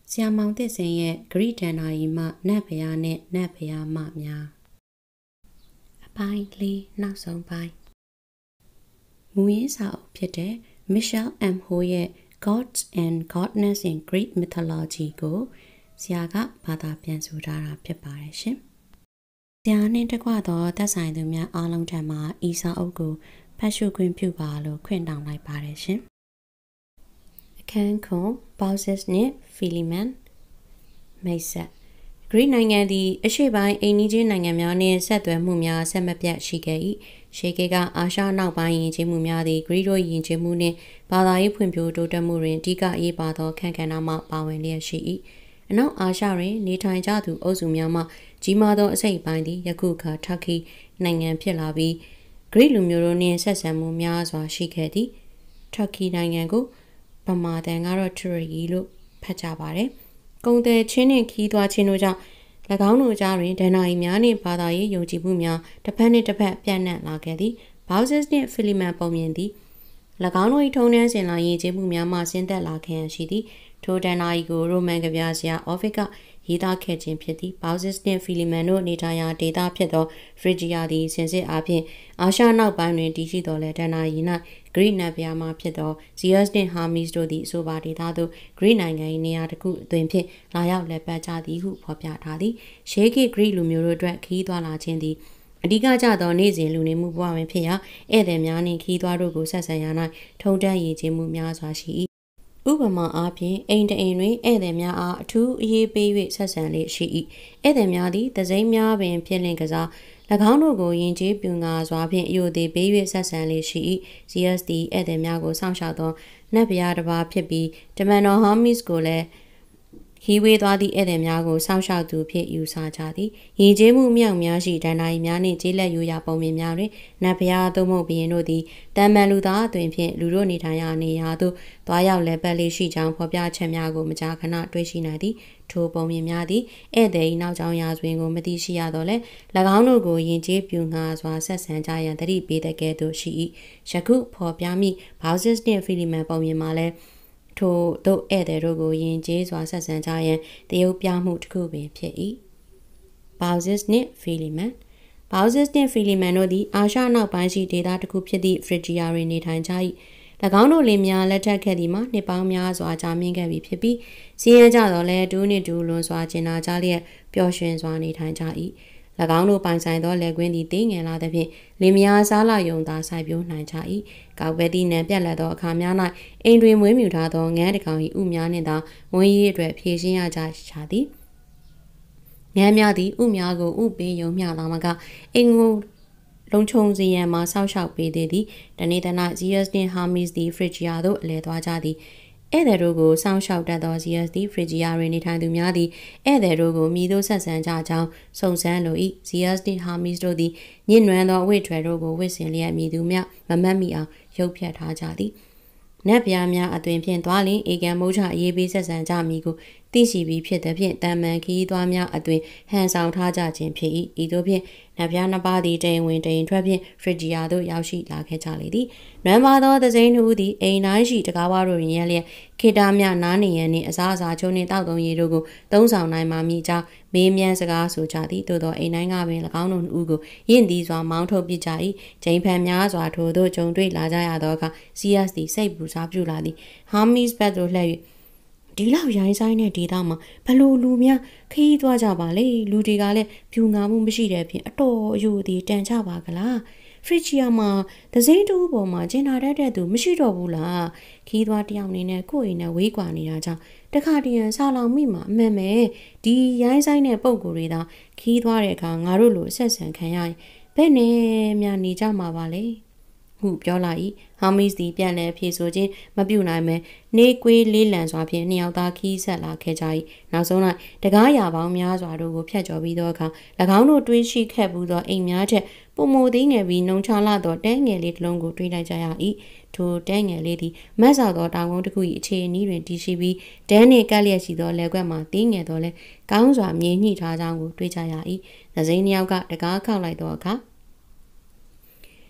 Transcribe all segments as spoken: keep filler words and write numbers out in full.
ဆရာမောင်သစ်စင်ရဲ့ဂရိဒဏ္ဍာရီမှနတ်ဘုရားနဲ့နတ်ဘုရားမများအပိုင်းလေးနောက်ဆုံးပိုင်းမူရင်းစာအုပ်ဖြစ်တဲ့ Michelle M. Ho ရဲ့ Gods and Godness in Greek Mythology ကိုဆရာကဘာသာပြန်ဆိုထားတာဖြစ်ပါတယ်ရှင်။ဆရာနဲ့တကွသောသက်ဆိုင်သူများအားလုံးထံမှဤစာအုပ်ကိုဖတ်ရှုခွင့်ပြုပါလို့ခွင့်တောင်းလိုက်ပါတယ်ရှင်။အခန်းခွန် Baucis နှင့် Philemon မိတ်ဆက်ဂရိနိုင်ငံသည်အရှေ့ပိုင်းအိမ်နီးချင်းနိုင်ငံများနှင့်ဆက်သွယ်မှုများဆက်မပြတ်ရှိခဲ့၏ရှေးကေကအာရှနောက်ပိုင်းယဉ်ကျေးမှုများသည်ဂရိတို့ယဉ်ကျေးမှုနှင့်ဘာသာရေးဖွံ့ဖြိုးတိုးတက်မှုတွင်အဓိကအရေးပါသောခန့်ကဏ္ဍမှပါဝင်လျက်ရှိ၏အနောက်အာရှတွင်နေထိုင်ကြသူအုပ်စုများမှကြီးမားသောအစိတ်အပိုင်းသည်ယခုအခါထက်ကီနိုင်ငံဖြစ်လာပြီးဂရိလူမျိုးတို့နှင့်ဆက်ဆံမှုများစွာရှိခဲ့သည်ထက်ကီနိုင်ငံကိုဗမာတန်ကတော့ထရီလို့ဖတ်ကြပါတယ်ကုန်သည်ချင်းနှင့်ခီးသွားခြင်းတို့ကြောင့်၎င်းတို့ကြားတွင်ဒဏ္ဍာရီများနှင့်ဘာသာရေးယုံကြည်မှုများတစ်ဖက်နှင့်တစ်ဖက်ပြန့်နှံ့လာခဲ့သည်ဘောက်ဆစ်နှင့်ဖိလီမန်ပုံမြင်သည်၎င်းတို့၏ထုံးတမ်းစဉ်လာယဉ်ကျေးမှုများမှဆင်းသက်လာခဲ့ရန်ရှိသည်ထိုဒဏ္ဍာရီကိုရိုမန်ကဗျာဆရာအော်ဗစ်ကရေးသားခဲ့ခြင်းဖြစ်သည်ဘောက်ဆစ်နှင့်ဖိလီမန်တို့နေထိုင်ရာဒေသဖြစ်သောဖရစ်ဂျီယာသည်စင်စစ်အားဖြင့်အာရှနောက်ပိုင်းတွင်တည်ရှိတော်လဲဒဏ္ဍာရီ၌ဂရိနတ်ဗျာမှဖြစ်သောဇီယပ်စ်နှင့်ဟာမီစ်တို့သည်အဆိုပါဒေသသို့ဂရိနိုင်ငံ၏နေရာတစ်ခုအတွင်ဖြင့်လာရောက်လည်ပတ်ကြသည်ဟုဖော်ပြထားသည်ရှေးခေတ်ဂရိလူမျိုးတို့အတွက်ခီးသွားလာခြင်းသည်အဓိကကျသောနေ့စဉ်လူနေမှုဘဝတွင်ဖြစ်ရာဧည့်သည်များနှင့်ခီးသွားတို့ကိုဆက်ဆံရာ၌ထုံတမ်းရည်ခြင်းမှုများစွာရှိ၏ဥပမာအားဖြင့်အိမ်တအိမ်တွင်ဧည့်သည်များအားအထူးအရေးပေး၍ဆက်ဆံလေ့ရှိ၏ဧည့်သည်များသည်သစိမ်းများပင်ဖြစ်လင့်ကစား၎င်းတို့ကိုယဉ်ကျေးပြူငါစွာဖြင့်အယိုသေးပေး၍ဆက်ဆံလေ့ရှိ၏ဇီယပ်စ်သည်ဧည့်သည်များကိုစောင့်ရှောက်သောနတ်ဘုရားတစ်ပါးဖြစ်ပြီးတမန်တော်ဟာမစ်ကိုလည်းခီးဝေးသွားသည့်ဧည့်သည်များကိုစောင့်ရှောက်သူဖြစ်ယူဆကြသည်ယဉ်ကျေးမှုမြောက်များရှိဒဏ္ဍာရီများနှင့်ကျေးလက်ရိုးရာပုံမြင်များတွင်နတ်ဘုရားသို့မဟုတ်ဘုရင်တို့သည်တမန်လူသားအသွင်ဖြင့်လူတို့နေထိုင်ရာနေရာသို့သွားရောက်လည်ပတ်လေးရှိကြောင်းဖော်ပြချက်များကိုမကြာခဏတွေ့ရှိနိုင်သည်ထိုပုံမြင်များသည်ဧည့်သည်၏နောက်ကျောင်းရာဇဝင်ကိုမသိရှိရတော့လဲ၎င်းတို့ကိုယဉ်ကျေးပြူငါစွာဆက်ဆံကြရန်တတိပေးတဲ့ကဲ့သို့ရှိ၏ယခုဖော်ပြမိဘောက်ဆစ်နှင့်ဖိလီမန်ပုံမြင်မှာလဲထိုတို့ဧည့်သည်တို့ကိုယဉ်ကျေးစွာဆက်ဆံကြရန်တရုပ်ပြမှုတစ်ခုပင်ဖြစ်၏ဘောက်ဆစ်နှင့်ဖိလီမန်ဘောက်ဆစ်နှင့်ဖိလီမန်တို့သည်အာရှနောက်ပိုင်းရှိဒေသတစ်ခုဖြစ်သည့်ဖရစ်ဂျီယာတွင်နေထိုင်ကြ၏၎င်းတို့လင်များလက်ထပ်ခဲ့သည်မှာနှစ်ပေါင်းများစွာကြာမြင့်ခဲ့ပြီဖြစ်ပြီးစည်းရဲကြတော့လဲဒူးနှင့်ဒူးလွန်စွာကျင်နာကြလျက်ပျော်ရွှင်စွာနေထိုင်ကြ၏၎င်းတို့ပိုင်ဆိုင်သောလက်ကွင်းသည်သေးငယ်လာသဖြင့်လင်မယားစားလာယုံသာစိုက်ပျိုးနိုင်ကြ၏ကောက်ပဲသည့်နံပြက်လက်သောအခါများ၌အိမ်တွင်မွေးမြူထားသောငန်းတစ်ကောင်၏ဥများနှင့်သာမွေးရေးအတွက်ဖြည့်ရှင်းရကြချသည်ငန်းများသည်ဥများကိုဥပေးယုံမျှလာမကအိမ်ကိုလုံခြုံစေရန်မှာစောင့်ရှောက်ပေးသေးသည်တနေ့တနေ့ဇီယပ်စ်နှင့်ဟာမစ်သည်ဖရစ်ဂျီယာသို့အလဲသွားကြသည်ဧည့်သည်တို့ကိုစောင့်ရှောက်တတ်သောဇီယပ်စ်သည်ဖရစ်ဂျီယာတွင်နေထိုင်သူများသည်ဧည့်သည်တို့ကိုမြည်သို့ဆက်ဆံကြကြောင်းစုံစမ်းလို၏ဇီယပ်စ်နှင့်ဟာမစ်တို့သည်ညှဉ်းနွမ်းသောအဝတ်ထွယ်တို့ကိုဝတ်ဆင်လျက်မြည်သူများမမတ်မိအောင်ရုပ်ဖြတ်ထားကြသည်နတ်ဗျာများအသွင်ဖြင့်သွားလင်အေကံမုတ်ချအေးပေးဆက်ဆံကြမည်ကိုသိရှိပြီးဖြစ်သည်ဖြင့်တမန်ခီးသွားများအသွင်ဟန်ဆောင်ထားကြခြင်းဖြစ်၏ဤသို့ဖြင့်နတ်ဗျာနှစ်ပါးသည်တိမ်ဝင်တိမ်ထွက်ဖြင့်ဖရစ်ဂျီယာသို့ရောက်ရှိလာခဲ့ကြလေသည်နွမ်းပါသောသစိမ်းတို့သည်အိမ်တိုင်းရှိတကားဝါတို့တွင်ရလျက်ခေတာများနားနေရန်နှင့်အစားအစာချုံနှင့်တောက်သုံးရည်တို့ကိုသုံးဆောင်နိုင်မှမိကြောင်းမေးမြန်းစကားဆိုကြသည်သို့သောအိမ်တိုင်းကပင်၎င်းတို့နှစ်ဦးကိုယဉ်သည်စွာမောင်းထုတ်ပစ်ကြ၏ဂျိန်ဖန်များစွာထိုသို့ကြုံတွေ့လာကြရသောအခါဇီယပ်စ်သည်စိတ်ပူစားပြုလာသည်ဟာမစ်ဘက်သို့လှည့်၍ဒီလောက်ရိုင်းဆိုင်တဲ့ဒေသမှာဘလို့လူများခီးသွားကြပါလေလူတွေကလည်းဖြူငါမှုမရှိတဲ့ဖြင့်အတော်အယိုသေးတန်ချပါကလားဖရစ်ဂျီယာမှာသစိမ်းတူပေါ်မှာကျင်နာတတ်တဲ့သူမရှိတော့ဘူးလားခီးသွားတယောက်နေနဲ့ကိုယ့်အိမ်နဲ့ဝေးကွာနေတာကြောင့်တခါတရံစားလောင်မိမှာအမှန်ပဲဒီရိုင်းဆိုင်တဲ့ပုံကိုယ်တွေသာခီးသွားတဲ့အခါငါတို့လိုအဆက်ဆံခံရရင်ဘယ်နဲ့များနေကြမှာပါလဲဟုပြောလာ၏ဟာမစ်သည်ပြန်လည်ဖြေဆိုခြင်းမပြုနိုင်မဲနေကွေးလေးလံစွာဖြင့်နှစ်ယောက်သားခီးဆက်လာခဲ့ကြ၏နောက်ဆုံး၌တကားရာပေါင်းများစွာတို့ကိုဖျက်ကျော်ပြီးသောအခါ၎င်းတို့တွေးရှိခဲ့ဘူးသောအိမ်များထက်ပုံမိုသေးငယ်ပြီးနှုံချလာသောတဲငယ်လေးတစ်လုံးကိုတွေးလိုက်ကြရ၏ထိုတဲငယ်လေးသည်မတ်ဆောက်သောတောင်ကုန်းတစ်ခု၏အခြေအနီးတွင်တည်ရှိပြီးဒဲနှင့်ကပ်လျက်ရှိသောလက်ကွက်မှသေးငယ်သောလဲကောင်းစွာမြေညှိထားကြောင်းကိုတွေးကြရ၏သစိမ်းနှစ်ယောက်ကတကားခောက်လိုက်သောအခါ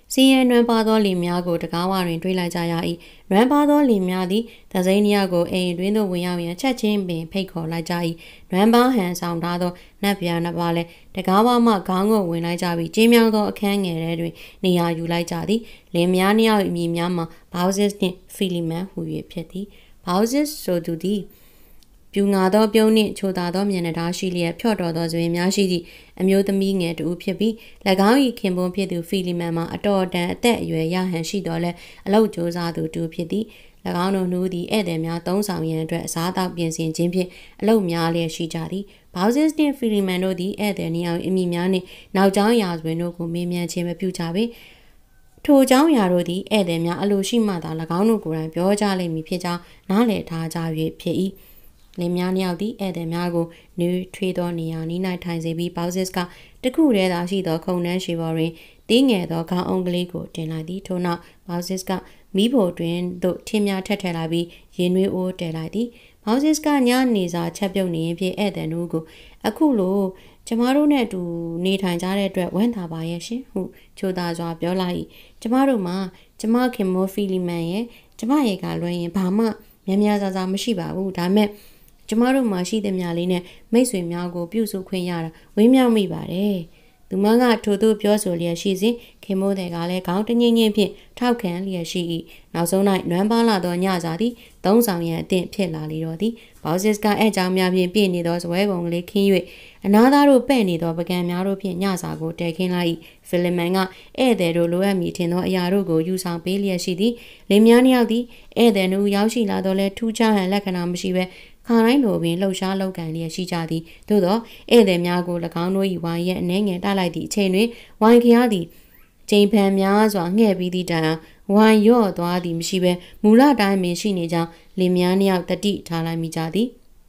စင်းရဲနွမ်းပါသောလင်များကိုတကားဝတွင်တွေ့လိုက်ကြရ၏နွမ်းပါသောလင်များသည်သစိမ်းများကိုအိမ်တွင်သို့ဝင်ရောက်ရန်ချက်ချင်းပင်ဖိတ်ခေါ်လိုက်ကြ၏နွမ်းပါဟန်ဆောင်ထားသောနတ်ဗျာနှစ်ပါးလည်းတကားဝမှခေါင်းကိုဝင်လိုက်ကြပြီးကျင်းမြောင်းသောအခန်းငယ်ထဲတွင်နေရာယူလိုက်ကြသည်လင်များနှစ်ယောက်အမည်များမှာဘောက်ဇစ်နှင့်ဖီလီမန်ဟူ၍ဖြစ်သည်ဘောက်ဇစ်ဆိုသူသည်ပြူငါသောပြုံးနှင့်ချိုသာသောမျက်နှာသားရှိလျက်ဖြော့တော်သောဇွေများရှိသည့်အမျိုးသမီးငယ်တူဖြစ်ပြီး၎င်း၏ခင်ပွန်းဖြစ်သူဖီလီမန်မှာအတော်တန်အသက်အရွယ်ရဟန်ရှိတော်လဲအလောက်ကြိုးစားသူတူဖြစ်သည်၎င်းတို့နှူးသည်ဧည့်သည်များသုံးဆောင်ရန်အတွက်အစားအသောက်ပြင်ဆင်ခြင်းဖြင့်အလောက်များလျက်ရှိကြသည်ဘောက်ဇစ်နှင့်ဖီလီမန်တို့သည်ဧည့်သည်နှစ်ယောက်အမိများနှင့်နောက်ကျောင်းရာဇဝင်တို့ကိုမေးမြန်းခြင်းမပြုကြပေထိုကျောင်းရာတို့သည်ဧည့်သည်များအလိုရှိမှသာ၎င်းတို့ကိုယ်တိုင်ပြောကြလိမ့်မည်ဖြစ်ကြောင်းနားလည်ထားကြ၍ဖြစ်၏လင်များနှစ်ယောက်သည်ဧည့်သည်များကိုနွေးထွေးသောနေရာနီး၌ထိုင်စေပြီးဘောက်ဇစ်ကတခုတည်းသာရှိသောခုံနှန်းရှိပေါ်တွင်တင်းငယ်သောခေါင်းအုံးကလေးကိုတင်လိုက်သည်ထို့နောက်ဘောက်ဇစ်ကမီးဖိုတွင်သို့ထင်းများထက်ထည့်လိုက်ပြီးရင်နွေးအိုးတည်လိုက်သည်ဘောက်ဇစ်ကညနေစာချက်ပြုတ်နေရင်ဖြင့်ဧည့်သည်တို့ကိုအခုလိုကျမတို့နဲ့အတူနေထိုင်ကြတဲ့အတွက်ဝမ်းသာပါရဲ့ရှင်ဟုချိုသာစွာပြောလိုက်၏ကျမတို့မှာကျမခင်မိုးဖီလီမန်ရဲ့ကျမရဲ့ကလွှဲရင်ဘာမှများများစားစားမရှိပါဘူးဒါမဲ့ကျမတို့မှာရှိတဲ့များလေးနဲ့မိတ်ဆွေများကိုပြုစုခွင့်ရတာဝင်းမြောက်မိပါတယ်။သူမကထို့သို့ပြောဆိုလျက်ရှိစဉ်ခင်မိုးတဲ့ကလည်းခေါင်းတငင်းငင်းဖြင့်ထောက်ခံလျက်ရှိ၏။နောက်ဆုံး၌နွမ်းပါလာသောညစာသည်သုံးဆောင်ရန်အသင့်ဖြစ်လာလေတော့သည်။ဘောက်ဇစ်ကအဲကြောင်များဖြင့်ပြည့်နေသောဇပွဲကုန်ကလေးခင်း၍အနာသားတို့ပဲ့နေသောပကံများတို့ဖြင့်ညစာကိုတဲခင်းလိုက်၏။ဖီလီမန်ကဧည့်သည်တို့လိုအပ်မည်ထင်သောအရာတို့ကိုယူဆောင်ပေးလျက်ရှိသည်။လင်များနှစ်ယောက်သည်ဧည့်သည်တို့ရောက်ရှိလာတော့လဲထူးခြားဟန်လက္ခဏာမရှိဘဲခါတိုင်းလိုပင်လှုပ်ရှားလောက်ကန်လျက်ရှိကြသည်သို့သောဧည့်သည်များကို၎င်းတို့၏ဝိုင်းရဲ့အနှဲငယ်တိုက်လိုက်သည့်အချိန်တွင်ဝိုင်းခရားသည်ချိန်ဖန်များစွာငှဲ့ပြီးသည့်တိုင်အောင်ဝိုင်းရော့သွားသည်မရှိဘဲမူလတိုင်းပင်ရှိနေကြောင်းလင်များနှစ်ယောက်တတိထားလိုက်မိကြသည်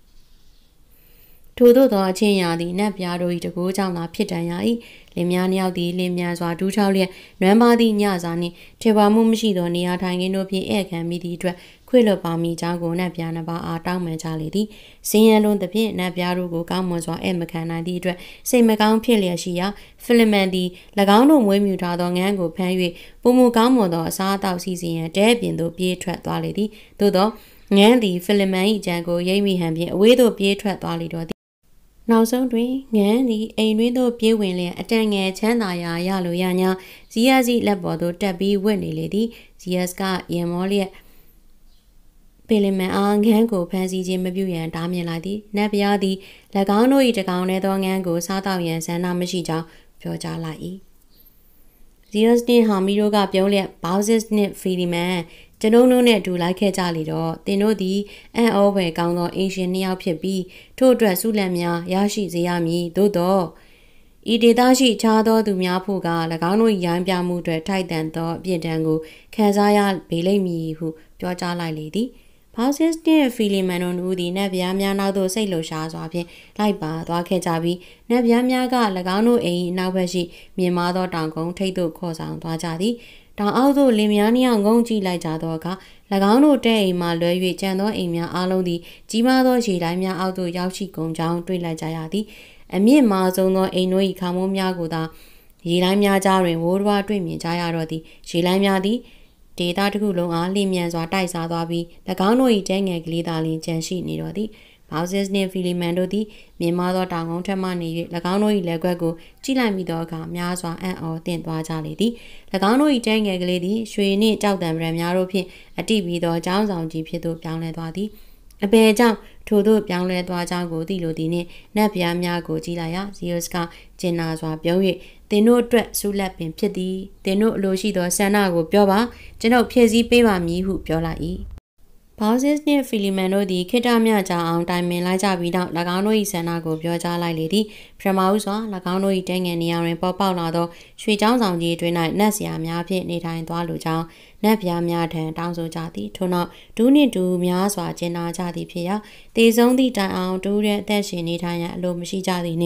ထို့သောသောအချင်းရာသည်နတ်ပြားတို့၏တကိုးကြောင့်သာဖြစ်တန်ရ၏လင်များနှစ်ယောက်သည်လင်မြန်စွာဒူးချောက်လျက်နွမ်းပါသည့်ညစာနှင့်ထေပါမှုမရှိသောနေရာထိုင်ခင်းတို့ဖြင့်ဧည့်ခံမိသည့်အတွက်ခွေလွတ်ပါမိကြောင်းကိုနတ်ပြားနှစ်ပါးအားတောင်းပန်ကြလေသည်စင်းရဲလုံးသဖြင့်နတ်ပြားတို့ကိုကောင်းမွန်စွာဧည့်မခံနိုင်သည့်အတွက်စိတ်မကောင်းဖြစ်လျက်ရှိရာဖီလီမန်သည်၎င်းတို့မွေးမြူထားသောငန်းကိုဖမ်း၍ပုံမူကောင်းမွန်သောအစားအသောက်စီစဉ်ရန်တဲပြင်သို့ပြေးထွက်သွားလေသည်သို့သောငန်းသည်ဖီလီမန်၏ကြံကိုရိပ်မိဟန်ဖြင့်အဝေးသို့ပြေးထွက်သွားလေတော့နောက်ဆုံးတွင်ငန်းသည်အိမ်တွင်သို့ပြေးဝင်လျက်အတန်ငယ်ချမ်းသာရာရလိုရညာဇီယက်စီလက်ပေါ်သို့တက်ပြီးဝတ်နေလေသည်ဇီယက်ကရင်မောလျက်ဖီလီမန်အားငန်းကိုဖမ်းဆီးခြင်းမပြုရန်တားမြစ်လိုက်သည်နတ်ဗျာသည်၎င်းတို့၏တကောင်ထဲသောငန်းကိုစားတော့ရန်ဆန္ဒမရှိကြောင်းပြောကြားလိုက်၏ဇီယက်နှင့်ဟာမီတို့ကပြုံးလျက်ဘောက်ဇစ်နှင့်ဖီလီမန်ကျွန်ုပ်တို့နဲ့အတူလိုက်ခဲ့ကြလေတော့သင်တို့သည်အံ့ဩဖွယ်ကောင်းသောအင်ရှင်နှစ်ယောက်ဖြစ်ပြီးထို့အတွက်ဆုလတ်များရရှိစေရမည်သို့သောဤဒေသရှိခြားသောသူများဖို့က၎င်းတို့ရိုင်းပြမှုအတွက်ထိုက်တန်သောအပြစ်ဒဏ်ကိုခံစားရပေလိမ့်မည်ဟုပြောကြားလိုက်လေသည်ဘောက်ဇစ်နှင့်ဖီလီမန်တို့ဦးသည်နတ်ဗျားများနောက်သို့စိတ်လှုပ်ရှားစွာဖြင့်လိုက်ပါသွားခဲ့ကြပြီးနတ်ဗျားများက၎င်းတို့အိမ်အနောက်ဘက်ရှိမြင်မာသောတောင်ကုန်းထိပ်သို့ခေါ်ဆောင်သွားကြသည်တောင်အောက်သို့လင်များနှစ်ယောက်ငုံကြည့်လိုက်ကြသောအခါ၎င်းတို့တဲအိမ်မှလွဲ၍ကျန်သောအိမ်များအားလုံးသည်ကြီးမားသောရေတိုင်းများအောက်သို့ရောက်ရှိကုန်ကြောင်းတွေ့လိုက်ကြရသည်အမြင့်မားဆုံးသောအိမ်တို့၏ခါမိုးများကိုသာရေတိုင်းများကြားတွင်ဝိုးတွားတွေ့မြင်ကြရတော့သည်ရေတိုင်းများသည်ဒေသတစ်ခုလုံးအားလျင်မြန်စွာတိုက်စားသွားပြီး၎င်းတို့၏တဲငယ်ကလေးသာလျှင်ကျန်ရှိနေတော့သည်ဘောက်ဇစ်နှင့်ဖီလီမန်တို့သည်မြင်မာသောတောင်ကုန်းထက်မှနေ၍၎င်းတို့၏လက်ကွက်ကိုကြည့်လိုက်မိသောအခါများစွာအံ့ဩသင့်သွားကြလေသည်၎င်းတို့၏တဲငယ်ကလေးသည်ရွှေနှင့်ကြောက်တံပရံများတို့ဖြင့်အတိပြီးသောကျောင်းဆောင်ကြီးဖြစ်သို့ပြောင်းလဲသွားသည်အဘယ်ကြောင့်ထို့သို့ပြောင်းလဲသွားကြောင်းကိုသိလိုသည်နှင့်နတ်ဗျားများကိုကြည့်လိုက်ရာဇီယပ်စ်ကကျင်နာစွာပြုံး၍သင်တို့အတွက်ဆုလက်ပင်ဖြစ်သည်သင်တို့အလိုရှိသောဆန္ဒကိုပြောပါကျွန်ုပ်ဖြည့်ဆည်းပေးပါမည်ဟုပြောလိုက်၏ဘောက်ဇစ်နှင့်ဖီလီမန်တို့သည်ခေတ္တမြကြအောင်တိုင်ပင်လိုက်ကြပြီးနောက်၎င်းတို့၏ဆန္ဒကိုပြောကြားလိုက်လေသည်ပထမဦးစွာ၎င်းတို့၏တဲငယ်နေရာတွင်ပေါ်ပေါက်လာသောရွှေချောင်းဆောင်ကြီးတွင်၌နတ်ဆရာများဖြင့်နေထိုင်သွားလိုကြောင်းနတ်ဗျားများထံတောင်းဆိုကြသည်ထို့နောက်ဒူးနှင့်ဒူးများစွာကျင်းနာကြသည်ဖြစ်ရာတေဆုံးသည့်တိုင်အောင်ဒူးတဲ့အသက်ရှင်နေထိုင်ရန်အလိုမရှိကြသည်နှင့်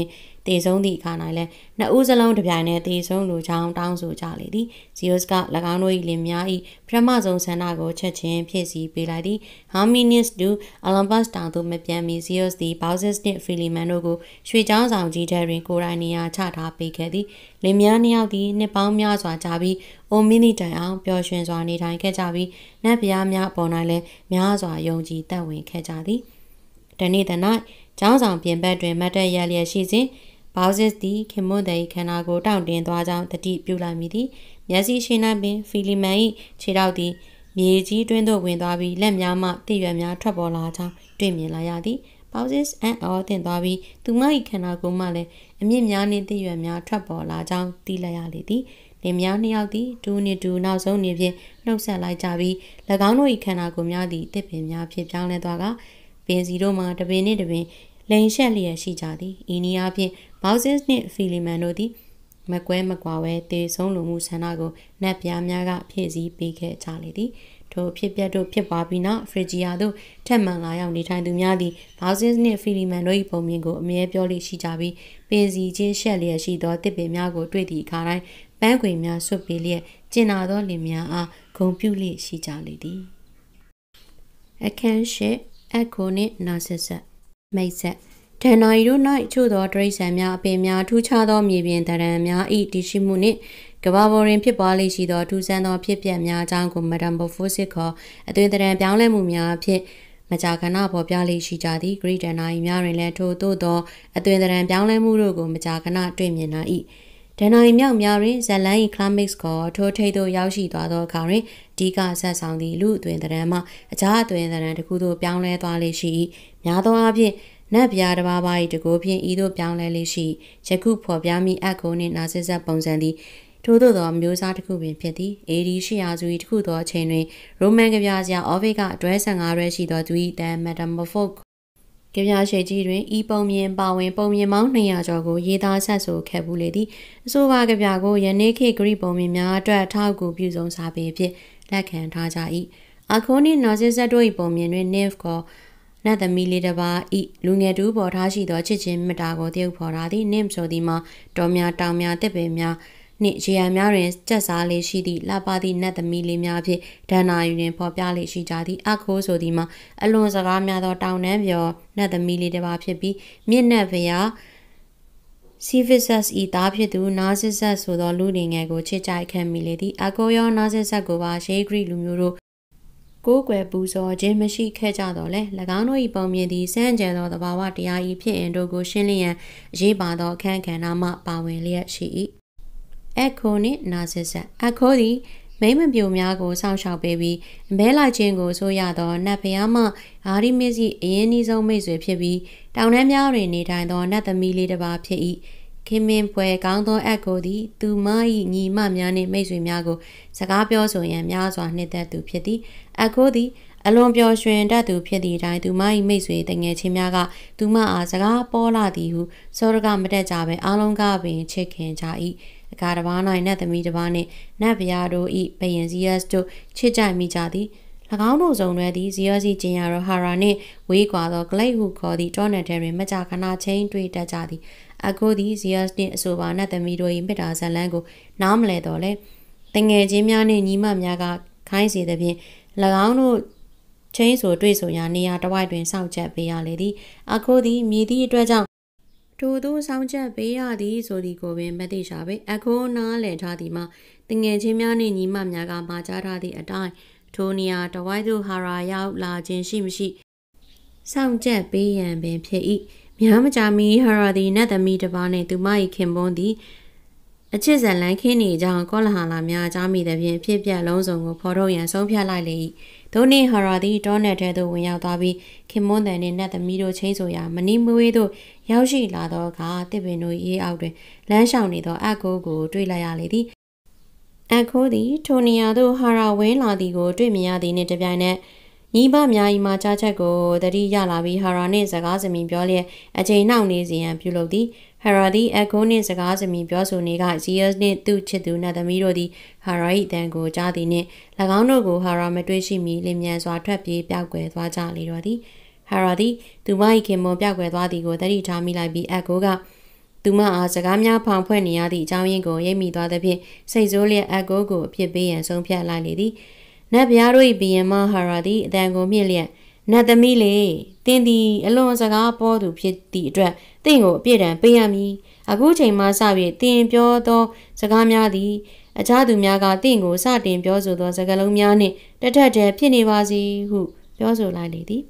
တည်ဆုံးသည့်အခါ၌လည်းနှစ်ဦးစလုံးတစ်ပြိုင်တည်းတည်ဆုံးလိုကြောင်းတောင်းဆိုကြလေသည် Zeus က၎င်းတို့၏လင်များ၏ပထမဆုံးဆန္ဒကိုချက်ချင်းဖြည့်ဆည်းပေးလိုက်သည် Hermes တို့ Olympus တောင်သို့မပြန်မီ Zeus သည် Baucis နှင့် Philemon တို့ကိုရွှေကျောင်းဆောင်ကြီးထဲတွင်ကိုယ်တိုင်နေရာချထားပေးခဲ့သည်လင်များနှစ်ယောက်သည်နှစ်ပေါင်းများစွာကြာပြီးအိုမီနီတိုင်အောင်ပျော်ရွှင်စွာနေထိုင်ခဲ့ကြပြီးနတ်ဘုရားများပေါ်၌လည်းများစွာယုံကြည်သက်ဝင်ခဲ့ကြသည်တနေ့သ၌ကျောင်းဆောင်ပြင်ပတွင်မတ်တက်ရလျက်ရှိစဉ်ဘောက်ဇစ်သည်ခင်မွန်းသည်ခန္ဓာကိုတောင့်တင်းသွားကြောင်းတတိပြုလိုက်မိသည်မျက်စိရှိ၌ပင်ဖီလီမန်၏ခြေထောက်သည်မြေကြီးတွင်းသို့ဝင်သွားပြီးလက်များမှတည့်ရွယ်များထွက်ပေါ်လာကြောင်းတွေ့မြင်လာရသည်ဘောက်ဇစ်အန်အော်တင်သွားပြီးသူမ၏ခန္ဓာကိုယ်မှလည်းအမြင့်များနှင့်တည့်ရွယ်များထွက်ပေါ်လာကြောင်းသိလိုက်ရလေသည်လင်များနှစ်ယောက်သည်ဒူးနှင့်ဒူးနောက်ဆုံးနေဖြင့်နှုတ်ဆက်လိုက်ကြပြီး၎င်းတို့၏ခန္ဓာကိုယ်များသည်တစ်ပင်များဖြစ်ပြောင်းလဲသွားကပင်စီတို့မှတပင်နှင့်တပင်လိန်ရှက်လျက်ရှိကြသည်ဤနည်းအားဖြင့်ဘောက်ဇစ်နှင့်ဖီလီမန်တို့သည်မကွဲမကွာဝဲတည်ဆုံးလိုမှုဆန္ဒကိုနတ်ပြားများကဖြည့်ဆည်းပေးခဲ့ကြလေသည်ထိုဖြစ်ပျက်တို့ဖြစ်ပွားပြီးနောက်ဖရစ်ဂျီယာတို့ထက်မှန်လာရောက်နေထိုင်သူများသည်ဘောက်ဇစ်နှင့်ဖီလီမန်တို့၏ပုံမြင်ကိုအမြဲပြောလိရှိကြပြီးပင်စီချင်းရှက်လျက်ရှိသောတစ်ပင်များကိုတွေ့သည့်အခါတိုင်းပန်းခွေများဆွတ်ပေးလျက်ကျင်နာသောလင်များအားဂုဏ်ပြုလျက်ရှိကြလေသည်အခန်းရှိအက်ကိုနှင့်နာဆစ်ဆက်မိတ်ဆက်ဒန်နာရီတို့၌ချို့သောတရိษံများအပင်များထူးခြားသောမြေပြင်တရံများ၏တည်ရှိမှုနှင့်ကမ္ဘာပေါ်တွင်ဖြစ်ပွားလေရှိသောထူးဆန်းသောဖြစ်ပျက်များအကြောင်းကိုမဒမ်ဘိုဖိုစစ်ခေါ်အသွင်တရံပြောင်းလဲမှုများအဖြစ်မကြာခဏပေါ်ပြလေရှိကြသည်ဂရိဒန်နာရီများတွင်လည်းထို့သို့သောအသွင်တရံပြောင်းလဲမှုတို့ကိုမကြာခဏတွေ့မြင်နိုင်၏ဒန်နာရီမြောက်များတွင်ဇလန်၏ကလမစ်ခေါ်ထိုထိပ်သို့ရောက်ရှိသွားသောအခါတွင်အဓိကဆက်ဆောင်သည့်လူအသွင်တရံမှအခြားအသွင်တရံတစ်ခုသို့ပြောင်းလဲသွားလေရှိ၏များသောအားဖြင့်နတ်ဗျာတစ်ပါးပါး၏တကိုယ်ဖြင့်ဤသို့ပြောင်းလဲလေးရှိယခုဖော်ပြမိအက်ကိုနှင့်နာဆစ်ဆက်ပုံစံသည်ထို့သောသောမျိုးစားတစ်ခုပင်ဖြစ်သည်အေဒီရှီယာစု၏တစ်ခုသောအချိန်တွင်ရိုမန်ကဗျာဆရာအော်ဗစ်ကအတွဲဆယ်ငါးရွဲရှိသောသူ၏တန်မက်တမဖို့ကဗျာရှိကြီးတွင်ဤပုံမြင်ပါဝင်ပုံမြင်ပေါင်းနှစ်ရာကျော်ကိုရေးသားဆက်ဆိုခဲ့ပူလေသည်အဆိုပါကဗျာကိုယနေ့ခေတ်ဂရိပုံမြင်များအတွက်အထောက်အကူပြုစုံစာပေဖြင့်လက်ခံထားကြ၏အခိုနှင့်နာဆစ်ဆက်တို့၏ပုံမြင်တွင် Nymph ကိုနတ်သမီးလေးတစ်ပါးဤလူငယ်တူပေါ်ထားရှိသောချစ်ချင်းမေတ္တာကိုတည်ဖော်ထားသည်နှင့်ဆိုသည်မှာတော်များတောင်များတစ်ပင်များနှင့်ရေရန်များတွင်ကျက်စားလေးရှိသည့်လှပသည့်နတ်သမီးလေးများဖြင့်ဒဏ္ဍာယူတွင်ဖော်ပြလေးရှိကြသည်အခိုးဆိုသည်မှာအလွန်စကားများသောတောင်နှံပြောနတ်သမီးလေးတစ်ပါးဖြစ်ပြီးမြင့်နတ်ဖျားစီဗစ်ဆတ်ဤသားဖြစ်သူနာဆစ်ဆက်ဆိုသောလူငယ်ကိုချစ်ကြိုက်ခံမိလေသည်အခိုးရောနာဆစ်ဆက်ကိုပါရှေးဂရိလူမျိုးတို့ကိုယ်ွယ်ပူဇော်ခြင်းမရှိခဲ့ကြတော့လဲ၎င်းတို့၏ပုံမြင်သည်စံကြံသောသဘာဝတရား၏ဖြစ်အင်တို့ကိုရှင်းလင်းရန်အရေးပါသောအခန်းကဏ္ဍမှပါဝင်လျက်ရှိ၏အက်ခိုနှင့်နာဆစ်ဆက်အက်ခိုသည်မိမပြိုများကိုစောင့်ရှောက်ပေးပြီးအမဲလိုက်ခြင်းကိုဆိုရသောနတ်ဖျားမှအာရီမစ်၏အရင်ဤဆုံးမိတ်ဆွေဖြစ်ပြီးတောင်တန်းများတွင်နေထိုင်သောနတ်သမီးလေးတစ်ပါးဖြစ်၏ခင်မင်ဖွဲကောင်းသောအက်ကိုသည်သူမ၏ညီမများနှင့်မိတ်ဆွေများကိုစကားပြောဆိုရန်များစွာနှစ်သက်သူဖြစ်သည်အက်ကိုသည်အလွန်ပျော်ရွှင်တတ်သူဖြစ်သည့်အတိုင်းသူမ၏မိတ်ဆွေတငယ်ချင်းများကသူမအားစကားပေါ်လာသည်ဟုစောရကမတက်ကြပဲအားလုံးကပင်ချစ်ခင်ကြ၏အခါတစ်ပါး၌နတ်သမီးတစ်ပါးနှင့်နတ်ဗျာတို့၏ဘယင်ဇီယပ်တို့ချစ်ကြိုက်မိကြသည်၎င်းတို့စုံတွဲသည့်ဇီယောစီကျင်ယာရောဟာရာနှင့်ဝေးကွာသောဂလိတ်ဟုခေါ်သည့်တောနယ်ထဲတွင်မကြာခဏချင်းတွေ့တတ်ကြသည်အကိုသည်ဇီယပ်နှင့်အဆိုပါနတ်သမီးတို့၏မေတ္တာဇလန်းကိုနားမလဲတော့လဲတငယ်ချင်းများနှင့်ညီမများကခိုင်းစေသဖြင့်၎င်းတို့ချင်းဆိုတွေ့ဆိုရာနေရာတစ်ဝိုက်တွင်စောင့်ချက်ပေးရလေသည်အကိုသည်မြည်သည့်အတွက်ကြောင့်ထို့သောစောင့်ချက်ပေးရသည်ဆိုသည်ကိုပင်မသိရှာပေအကိုနားလည်ထားသည်မှာတငယ်ချင်းများနှင့်ညီမများကမှာကြားထားသည့်အတိုင်းထိုနေရာတဝိုက်သို့ဟာရာရောက်လာခြင်းရှိမရှိစောင့်ချက်ပေးရန်ပင်ဖြစ်၏များမကြာမီဟာရာသည်နတ်သမီးတစ်ပါးနှင့်သူမ၏ခင်ပွန်းသည်အချစ်ဇလန်းခင်းနေကြောင်းကောလဟာလာများကြားမိသည်ဖြင့်ဖြစ်ပျက်လုံးစုံကိုဖော်ထုတ်ရန်ဆုံးဖြတ်လိုက်လေ၏ဒိုနေဟာရာသည်တောနယ်ထဲသို့ဝင်ရောက်သွားပြီးခင်မွန်းတန်နှင့်နတ်သမီးတို့ချင်းဆိုရာမနီမွေးသို့ရောက်ရှိလာသောအခါတစ်ပင်တို့၏အောက်တွင်လမ်းလျှောက်နေသောအက်ကိုကိုတွေ့လိုက်ရလေသည်အက်ကိုသည်ထိုနေရာသို့ဟာရာဝင်းလာသည်ကိုတွေ့မြင်ရသည်နှင့်တပြိုင်နက်ညီမများ၏မှာကြားချက်ကိုတတိရလာပြီးဟာရာနှင့်စကားစမြင်ပြောလျက်အချိန်နှောင့်နေစီရန်ပြုလုပ်သည်ဟာရာသည်အက်ကိုနှင့်စကားစမြင်ပြောဆိုနေကဇီယပ်နှင့်သူ့ချစ်သူနတ်သမီးတို့သည်ဟာရာ၏အတန်ကိုကြားသည်နှင့်၎င်းတို့ကိုဟာရာမတွေ့ရှိမီလင်မြန်စွာထွက်ပြေးပြောက်ကွယ်သွားကြလေတော့သည်ဟာရာသည်သူမ၏ခင်မွန်ပြောက်ကွယ်သွားသည်ကိုတတိထားမိလိုက်ပြီးအက်ကိုကသူမအားစကားများဖောင်ဖွဲ့နေရသည့်အကြောင်းရင်းကိုရိပ်မိသွားသဖြင့်စိတ်ဆိုးလျက်အကိုကိုအဖြစ်ပေးရန်ဆုံးဖြတ်လိုက်လေသည်နတ်ဘုရားတို့၏ဘီရင်မဟာရာသည်အတန်ကိုမြင့်လျက်နတ်သမီးလေတင်းသည်အလွန်စကားပေါ်သူဖြစ်သည့်အတွက်တင့်ကိုအပြည့်တန်ပေးရမည်အခုချိန်မှစ၍တင်ပြောသောစကားများသည်အခြားသူများကတင့်ကိုစတင်ပြောဆိုသောစကားလုံးများနှင့်တထက်တည်းဖြစ်နေပါစေဟုပြောဆိုလိုက်လေသည်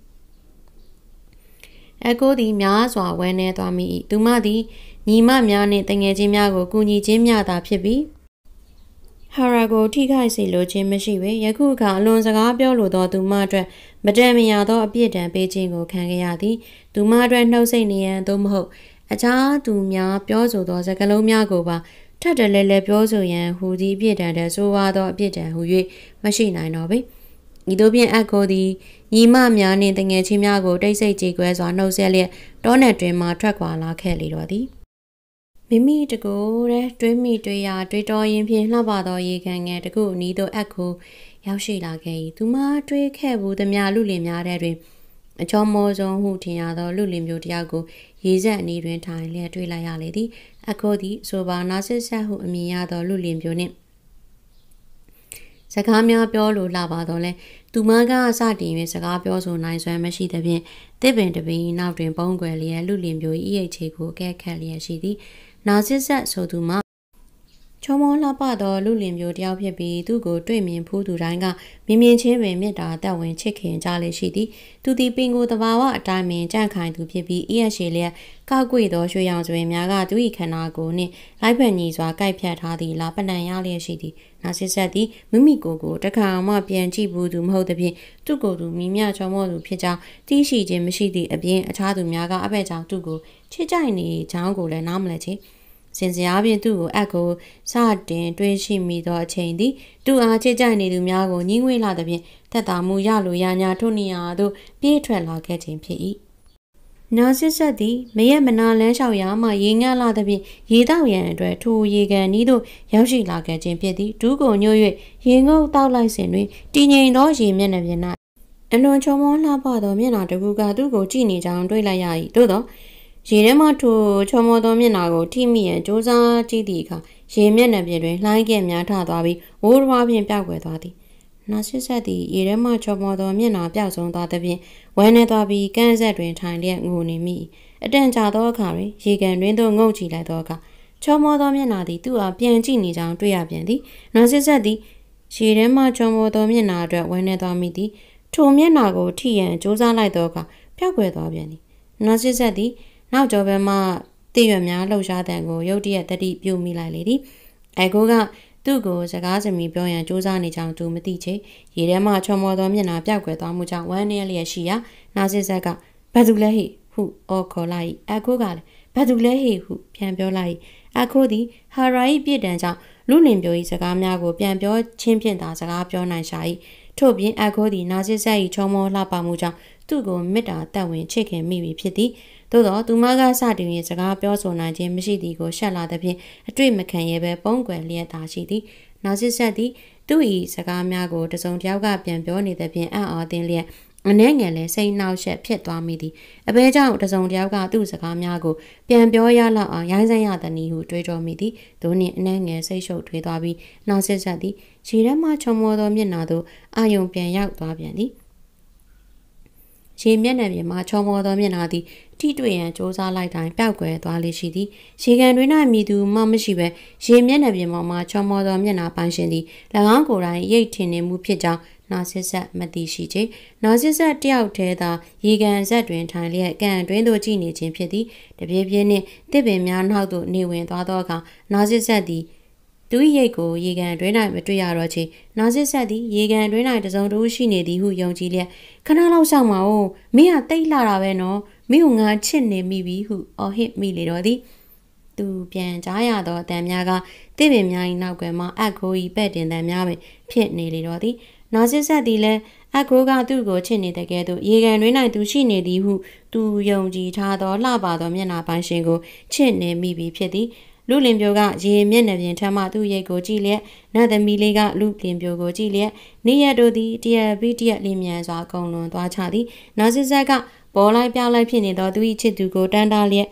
အကိုသည်များစွာဝမ်းနည်းသွားမိ၏သူမသည်ညီမများနှင့်တငယ်ချင်းများကိုကူညီခြင်းများသာဖြစ်ပြီးဟာရာကိုထိခိုက်စေလိုခြင်းမရှိပေယခုအခါအလွန်စကားပြောလိုသောသူမအတွက်မတန်မရာသောအပြစ်ဒဏ်ပေးခြင်းကိုခံခဲ့ရသည်သူမအတွက်နှုတ်ဆက်နေရန်သို့မဟုတ်အခြားသူများပြောဆိုသောစကားလုံးများကိုပါထပ်တလဲလဲပြောဆိုရန်ဟူသည်အပြစ်ဒဏ်တဲ့ဆိုးဝါးသောအပြစ်ဒဏ်ဟူ၍မရှိနိုင်တော့ပေဤသို့ဖြင့်အကိုသည်ညီမများနှင့်တငယ်ချင်းများကိုတိတ်ဆိတ်ကြေကွဲစွာနှုတ်ဆက်လျက်တောနယ်တွင်မှထွက်ခွာလာခဲ့လေတော့သည်မိမိတကူတဲ့တွေးမိတွေးရတွေးတော်ရင်ဖြင့်လှပသောရေခံငယ်တကူအနီးသို့အက်ကိုရောက်ရှိလာခဲ့၏သူမတွေးခဲ့ဘူးသမျှလူလင်များတဲ့တွင်အချောမောဆုံးဟုထင်ရသောလူလင်မျိုးတယောက်ကိုရေဆက်အနီးတွင်ထိုင်လျက်တွေ့လိုက်ရလေသည်အက်ကိုသည်ဆိုပါနာဆစ်ဆက်ဟုအမည်ရသောလူလင်မျိုးနှင့်စကားများပြောလိုလှပါတော့လဲသူမကစတင်၍စကားပြောဆိုနိုင်စွမ်းမရှိသဖြင့်တစ်ပင်တပင်နောက်တွင်ပုံကွယ်လျက်လူလင်မျိုး၏အိတ်ချေကိုအကဲခတ်လျက်ရှိသည်နာဆစ်ဆက်ဆိုသူမှာချောမောလှပသောလူလင်မျိုးတယောက်ဖြစ်ပြီးသူကိုတွေ့မြင်ဖူးသူတိုင်းကမြင်မြင်ချင်းပင်မေတ္တာတက်ဝင်ချစ်ခင်ကြလေရှိသည်သူသည်ပင်ကိုတဘာဝအတိုင်းပင်ကြန့်ခိုင်သူဖြစ်ပြီးအရက်ရှည်လျက်ကောက်ကွေသောရွှေရောင်စွင်များကသူ၏ခန္ဓာကိုယ်နှင့်လိုက်ဖက်ညီစွာကိုက်ဖြတ်ထားသည်လားပနံရလျက်ရှိသည်နာဆစ်ဆက်သည်မိမိကိုယ်ကိုတခါမှပြန်ကြည့်ဘူးသူမဟုတ်သဖြင့်သူ့ကိုယ်သူမိမြချောမောသူဖြစ်ကြောင်းသိရှိခြင်းမရှိသည့်အပြင်အခြားသူများကအဘက်ကြောင့်သူ့ကိုချစ်ကြိုက်နေကြောင်းကိုလည်းနားမလည်ချေစင်စရာဖြင့်သူ့ကိုအက်ကိုစတင်တွေးရှိမိသောအချိန်သည်သူအားချစ်ကြိုက်နေသူများကိုညှင်းဝေးလာသဖြင့်သက်သာမှုရလိုရညာထို့နေရာသို့ပြေးထွက်လာခဲ့ခြင်းဖြစ်၏နာဆစ်ဆက်သည်မရက်မနာလန်းလျှောက်ရာမှရေငတ်လာသဖြင့်ရေတောက်ရန်အတွက်ထိုရေကန်ဤသို့ရောက်ရှိလာခဲ့ခြင်းဖြစ်သည်ဒူးကိုညှို့၍ရေငုပ်တောက်လိုက်စဉ်တွင်တည်ငြိမ်သောရေမျက်နှာပြင်၌အလွန်ချုံမောလှပသောမျက်နှာတစ်ခုကသူ့ကိုကြည့်နေကြောင်းတွေ့လိုက်ရ၏သို့သောရေထဲမှထိုချုံမောသောမျက်နှာကိုထိမိရန်ကြိုးစားကြည့်သည့်အခါရေမျက်နှာပြင်တွင်လှိုင်းကဲ့များထသွားပြီးဝိုးထွားဖြင့်ပျောက်ကွယ်သွားသည်နာဆစ်ဆက်သည်ရေထဲမှချုံမောသောမျက်နှာပျောက်ဆုံးသွားသဖြင့်ဝမ်းနေသွားပြီးကန်းဆက်တွင်ထိုင်လျက်ငိုနေမိအတန်ကြာသောအခါတွင်ရေကန်တွင်သို့ငုံကြည့်လိုက်သောအခါချုံမောသောမျက်နှာသည်သူ့အားပြန်ကြည့်နေကြောင်းတွေ့ရပြန်သည်နာဆစ်ဆက်သည်ရေထဲမှချုံမောသောမျက်နှာအတွက်ဝမ်းနေသွားမိသည်ထိုမျက်နှာကိုထိရန်ကြိုးစားလိုက်သောအခါပျောက်ကွယ်သွားပြန်သည်နာဆစ်ဆက်သည်နောက်ကျော်ဘက်မှတည့်ရွက်များလှုပ်ရှားတဲ့ကိုရုတ်တရက်တတိပြုတ်မိလိုက်လေသည်အကိုကသူ့ကိုစကားစမီပြောရန်ကြိုးစားနေကြောင်းသူမသိချေရေထဲမှချုံမောသောမျက်နှာပျောက်ကွယ်သွားမှုကြောင့်ဝမ်းနည်းလျက်ရှိရာနာဆစ်ဆက်ကဘာသူလဲဟိဟုအော်ခေါ်လိုက်အကိုကလည်းဘာသူလဲဟိဟုပြန်ပြောလိုက်အကိုသည်ဟာရာ၏ပြစ်ဒဏ်ကြောင့်လူလင်ပြို၏စကားများကိုပြန်ပြောချင်းဖြင့်သာစကားပြောနိုင်ရှာ၏ထို့ပြင်အကိုသည်နာဆစ်ဆက်၏ချုံမောလှပမှုကြောင့်သူ့ကိုမေတ္တာတက်ဝင်ချစ်ခင်မိပြီဖြစ်သည်သို့သောသူမကစတင်၍စကားပြောဆိုနိုင်ခြင်းမရှိသည်ကိုရှက်လာသဖြင့်အတွေ့မခံရဘဲပုံကွယ်လျက်သာရှိသည်နာဆစ်ဆက်သည်သူ၏စကားများကိုတစုံတစ်ယောက်ကပြန်ပြောနေသဖြင့်အံ့အားသင့်လျက်အနှဲငယ်လဲစိတ်နှောက်ယှက်ဖြစ်သွားမိသည်အဘဲကြောင့်တစုံတစ်ယောက်ကသူ့စကားများကိုပြန်ပြောရလောက်အောင်ရိုင်းစိုင်းရသည်နည်းဟုတွေးတော်မိသည်သို့နှင့်အနှဲငယ်စိတ်ရှုပ်ထွေးသွားပြီးနာဆစ်ဆက်သည်ရေထဲမှချုံမောသောမျက်နှာသို့အာယုံပြန်ရောက်သွားပြန်သည်ရေမျက်နှာပြင်မှာချုံမောသောမျက်နှာသည်ထိတွေ့ရန်စ조사လိုက်တိုင်းပျောက်ကွယ်သွားလေရှိသည်ရေကန်တွင်၌မြည်သူမှမရှိဘဲရေမျက်နှာပြင်ပေါ်မှာချုံမောသောမျက်နှာပိုင်ရှင်သည်၎င်းကိုယ်တိုင်ရိတ်ထင်နေမှုဖြစ်ကြောင်းနာဆစ်ဆက်မသိရှိချေနာဆစ်ဆက်တယောက်တည်းသာရေကန်ဆက်တွင်ထိုင်လျက်ကန်တွင်သို့ကြည့်နေခြင်းဖြစ်သည်တပြေးပြေးနှင့်တစ်ပင်များနောက်သို့နေဝင်သွားသောအခါနာဆစ်ဆက်သည်သူ၏ရိတ်ကိုရေကန်တွင်၌မတွေ့ရတော့ချေနာဆစ်ဆက်သည်ရေကန်တွင်၌တစုံတူရှိနေသည်ဟုယုံကြည်လျက်ခဏလောက်ဆောင်ပါဦးမင်းကတိတ်လာတာပဲနော်မင်းကငါချစ်နေမိပြီဟုအော်ဟစ်မိလေတော့သည်သူပြန်ကြားရသောအတန်များကတစ်ပင်များ၏နောက်ကွယ်မှအက်ကို၏ပဲ့တင်တန်များပင်ဖြစ်နေလေတော့သည်နာဆစ်ဆက်သည်လည်းအက်ကိုကသူ့ကိုချစ်နေတဲ့ကဲ့သို့ရေကန်တွင်၌သူရှိနေသည်ဟုသူယုံကြည်ထားသောလှပသောမျက်နှာပိုင်ရှင်ကိုချစ်နေမိပြီဖြစ်သည်လူလင်ပြိုကရေမျက်နှာပြင်ထမ်းမှသူ့ရိတ်ကိုကြည့်လျက်နတ်သမီးလေးကလူလင်ပြိုကိုကြည့်လျက်နေရတို့သည်တရပီတရလင်းမြန်စွာကုံလွန်သွားချသည်နာဆစ်ဆက်ကပေါ်လိုက်ပြောင်းလိုက်ဖြစ်နေသောသူ၏ချစ်သူကိုတန်းတားလျက်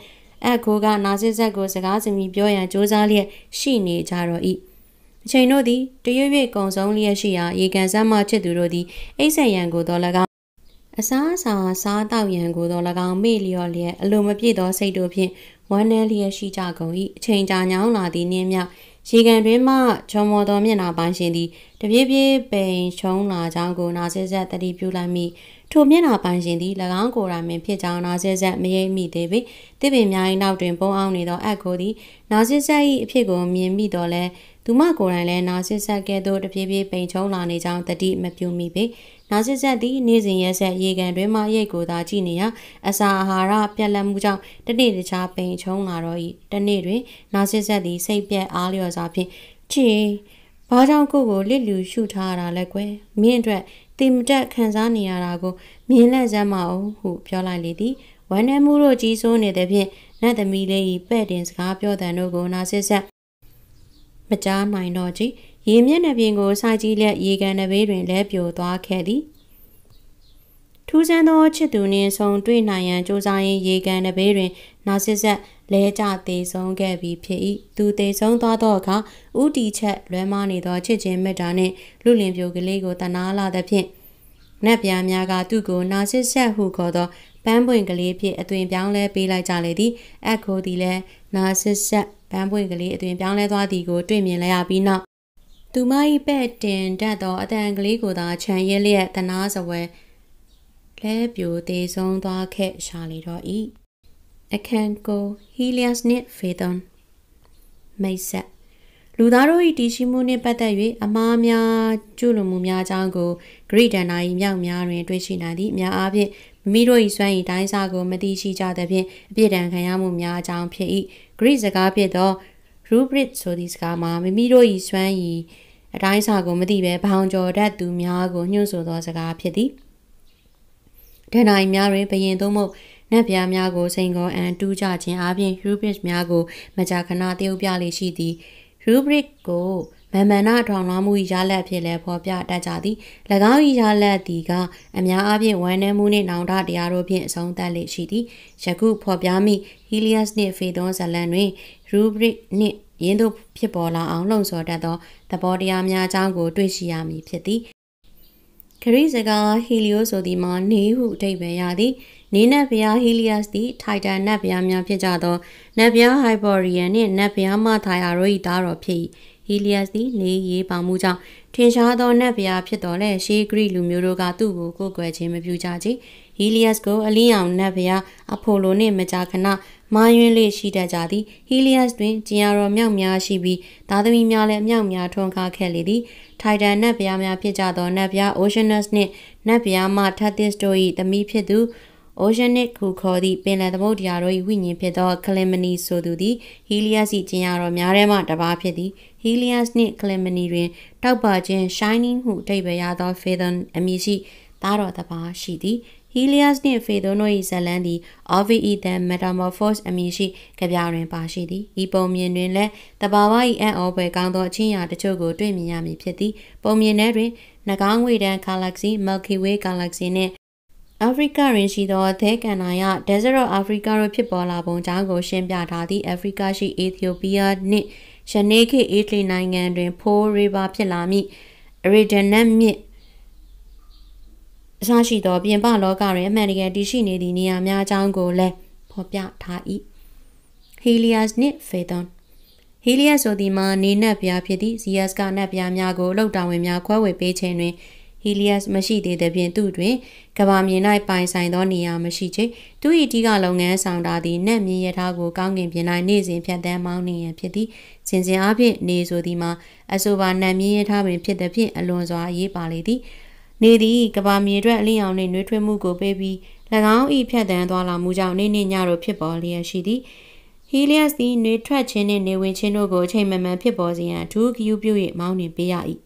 အခုကနာစစ်ဆက်ကိုစကားစမြည်ပြောရန်စ조사လျက်ရှိနေကြတော့၏အချိန်တို့သည်တရွေ့ရွေ့ကုံဆုံးလျက်ရှိရာရေကန်ဆမ်းမှချစ်သူတို့သည်အိတ်ဆက်ရန်ကိုတော်၎င်းအစားအစာစားတောက်ရန်ကိုတော်၎င်းမေ့လျော့လျက်အလိုမပြည့်သောစိတ်တို့ဖြင့်ဝမ်းနည်းလျက်ရှိကြကုန်၏အချိန်ကြာညောင်းလာသည့်နှင်းမြရေကန်တွင်မှချော်မော်သောမျက်နှာပိုင်းရှင်သည်တပြေးပြေးပိန်ရှုံးလာကြောင်းကိုနာစစ်ဆက်တတိပြုလိုက်မိထိုမျက်နှာပိုင်းရှင်သည်၎င်းကိုယ်တိုင်ပင်ဖြစ်ကြောင်းနာစစ်ဆက်မရိပ်မိသေးပေတစ်ပင်များ၏နောက်တွင်ပုံအောင်နေသောအက်ကိုသည်နာစစ်ဆက်၏အဖြစ်ကိုမြင်မိတော့လဲသူမကိုယ်တိုင်လည်းနာစစ်ဆက်ကဲ့သို့တပြေးပြေးပိန်ချုံလာနေကြောင်းတတိမပြုမိပေနာစစ်ဆက်သည်နေ့စဉ်ရက်ဆက်ရေကန်တွင်မှရိတ်ကိုသာကြည့်နေရာအစာအာဟာရပြက်လက်မှုကြောင့်တနေ့တခြားပိန်ချုံလာတော့၏တနေ့တွင်နာစစ်ဆက်သည်စိတ်ပြက်အားလျော်စွာဖြင့်ချီဘာကြောင့်ကိုကိုလစ်လူရှုထားရတာလဲကွယ်မင်းအတွက်တိမ်တက်ခံစားနေရတာကိုမြင်လက်စမ်းမအောင်ဟုပြောလိုက်လေသည်ဝမ်းနည်းမှုတို့ကြီးစိုးနေသည်ဖြင့်နတ်သမီးလေး၏ပဲ့တင်စကားပြောတဲ့တို့ကိုနာစစ်ဆက်မကြားနိုင်တော့ကြည်ရေမျက်နှာပြင်ကိုစိုက်ကြည့်လျက်ရေကန်တစ်ဘေးတွင်လဲပြိုသွားခဲ့သည်ထူးဆန်းသောချစ်သူနှင့်ဆုံတွေ့နိုင်ရန်ကြိုးစားရင်းရေကန်တစ်ဘေးတွင်နာစစ်ဆက်လဲကျသေးဆုံးခဲ့ပြီးဖြစ်၏သူသေးဆုံးသွားသောအခါဥတီချက်လွဲမနေသောချစ်ချင်းမေတ္တာနှင့်လူလင်ပြိုကလေးကိုတနာလာသဖြင့်နတ်ပြားများကသူ့ကိုနာစစ်ဆက်ဟုခေါ်သောပန်းပွင့်ကလေးဖြင့်အသွင်ပြောင်းလဲပေးလိုက်ကြလေသည်အခုသည်လည်းနာစစ်ဆက်ပန်းပွင့်ကလေးအသွင်ပြောင်းလဲသွားသည်ကိုတွေ့မြင်လိုက်ရပြီးနောက်သူမ၏ပဲ့တင်တတ်သောအတန်ကလေးကိုသာခြံရဲလျက်တနာစဝဲလဲပြိုသေးဆုံးသွားခဲ့ရှာလေတော့၏အခန်းကို Helios နှင့် Phaethon မိတ်ဆက်လူသားတို့၏တည်ရှိမှုနှင့်ပတ်သက်၍အမှားများကျူးလွန်မှုများအကြောင်းကိုဂရိဒဏ္ဍာ၏မြောက်များတွင်တွေ့ရှိနိုင်သည့်အများအားဖြင့်မိမိတို့၏စွမ်း၏တိုင်းစာကိုမသိရှိကြသဖြင့်အပြစ်ဒဏ်ခံရမှုများအကြောင်းဖြစ်၏ဂရိစကားဖြစ်သော rubric ဆိုသည့်စကားမှာမိမိတို့၏စွမ်း၏အတိုင်းစာကိုမသိဘဲဘောင်ကျော်တတ်သူများကိုညွှန်ဆိုသောစကားဖြစ်သည်ဒဏ္ဍာ၏များတွင်ဘယင်သို့မဟုတ်နတ်ပြားများကိုစိန်ခေါ်အန်တူးကြခြင်းအပြင် rubric များကိုမကြာခဏတရုပ်ပြလေရှိသည် rubric ကိုမမန္နထောင်လွှမ်းမှုရလဒ်ဖြစ်လဲဖော်ပြတတ်ကြသည်၎င်း၏ရလဒ်သည်ကအများအားဖြင့်ဝမ်းနည်းမှုနှင့်နောင်တတရားတို့ဖြင့်အဆုံးသတ်လေရှိသည်ယခုဖော်ပြမိ Helios နှင့် Phaethon ဇာတ်လမ်းတွင် rubric နှင့်ယင်းတို့ဖြစ်ပေါ်လာအောင်လှုံ့ဆော်တတ်သောသဘောတရားများအကြောင်းကိုတွေ့ရှိရမည်ဖြစ်သည်ခရီးစကား Helios ဆိုသည်မှာနေဟုအဓိပ္ပာယ်ရသည်နေနတ်ဘုရား Helios သည်ထိုက်တန်နတ်ဘုရားများဖြစ်ကြသောနတ်ဘုရား Hyperion နှင့်နတ်ဘုရားမထာယာတို့၏သားတော်ဖြစ်၏ Helios သည်နေရေးပါမှုကြောင့်ထင်ရှားသောနတ်ဘုရားဖြစ်တော်လဲရှေးဂရိလူမျိုးတို့ကသူ့ကိုကိုးကွယ်ခြင်းမပြုကြကြ။ Helios ကိုအလင်းရောင်နတ်ဘုရားအဖိုလိုနှင့်မကြာခဏမာယွင်းလေးရှိတတ်ကြသည်။ Helios တွင်ကျင်ရတော်မြောက်များရှိပြီးသားသမီးများလည်းမြောက်များထွန်းကားခဲ့လေသည်။ ထိုက်တန်နတ်ဘုရားများဖြစ်ကြသောနတ်ဘုရား Oceanus နှင့်နတ်ဘုရားမ Tethys တို့၏သမီးဖြစ်သူOceanic ဟုခေါ်သည့်ပင်လယ်သမုဒ္ဒရာတို့၏ဝိညာဉ်ဖြစ်သော Clymene ဆိုသူသည် Helios ၏ကျင်ရတော်များထဲမှတစ်ပါးဖြစ်သည်။ Helios နှင့် Clymene တွင်တောက်ပခြင်း shining ဟုအဓိပ္ပာယ်ရသော Phaethon အမည်ရှိသားတော်တစ်ပါးရှိသည်။ Helios နှင့် Phaethon တို့၏ဇာတ်လမ်းသည် Ovid the Metamorphose အမည်ရှိကဗျာတွင်ပါရှိသည်။ဤပုံမြင်တွင်လည်းတဘာဝ၏အံ့ဩဖွယ်ကောင်းသောအချင်းရာတချို့ကိုတွေ့မြင်ရမည်ဖြစ်သည်။ပုံမြင်ထဲတွင်နှကောင်းငွေတန်း Galaxy, Milky Way Galaxy နှင့်အာဖရိကတွင်ရှိသောအသဲကန္နာရ Desert of Africa တို့ဖြစ်ပေါ်လာပုံကြောင်းကိုရှင်းပြထားသည့်အာဖရိကရှိ Ethiopia နှင့်ယနေ့ခေတ် Italy နိုင်ငံတွင် Po River ဖြစ်လာမည့် Eridanus မြစ်အစရှိသောပြင်ပလောကတွင်အမှန်တကယ်တည်ရှိနေသည့်နေရာများအကြောင်းကိုလည်းဖော်ပြထား၏။ Helios နှင့် Phaethon Helios ဆိုသည်မှာနေနတ်ဘုရားဖြစ်သည့် Zeus ကနတ်ဘုရားများကိုအလုတာဝန်များခွဲဝေပေးခြင်းတွင်Helios မရှိသေးသဖြင့်သူတွင်ကမ္ဘာမြေ၌ပိုင်ဆိုင်သောနေရာမရှိချေသူ၏တီးကလုပ်ငန်းဆောင်တာသည်နတ်မြင်းရထားကိုကောင်းကင်ပြင်၌နေ့စဉ်ဖြတ်သန်းမောင်းနှင်ရန်ဖြစ်သည်စင်စဉ်အားဖြင့်နေဆိုသည်မှာအဆိုပါနတ်မြင်းရထားပင်ဖြစ်သဖြင့်အလွန်စွာအရေးပါလေသည်နေသည်ကမ္ဘာမြေအတွက်အလင်းရောင်နှင့်နှွေးထွေးမှုကိုပေးပြီး၎င်း၏ဖြတ်သန်းသွားလာမှုကြောင့်နေ့နေ့ညတို့ဖြစ်ပေါ်လျက်ရှိသည်Helios သည်နှွေထွက်ခြင်းနှင့်နေဝင်ခြင်းတို့ကိုအချိန်မှန်မှန်ဖြစ်ပေါ်စေရန်အထူးဂရုပြု၍မောင်းနှင်ပေးရ၏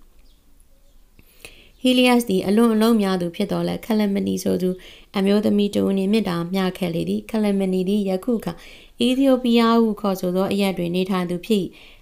Helios သည်အလွန်အလုံးများသူဖြစ်တော်လဲ Clymene ဆိုသူအမျိုးသမီးတဦးနှင့်မြစ်တာမျှခဲ့လေသည် Clymene သည်ယခုအခါ Ethiopia ဟုခေါ်ဆိုသောအရပ်တွင်နေထိုင်သူဖြစ်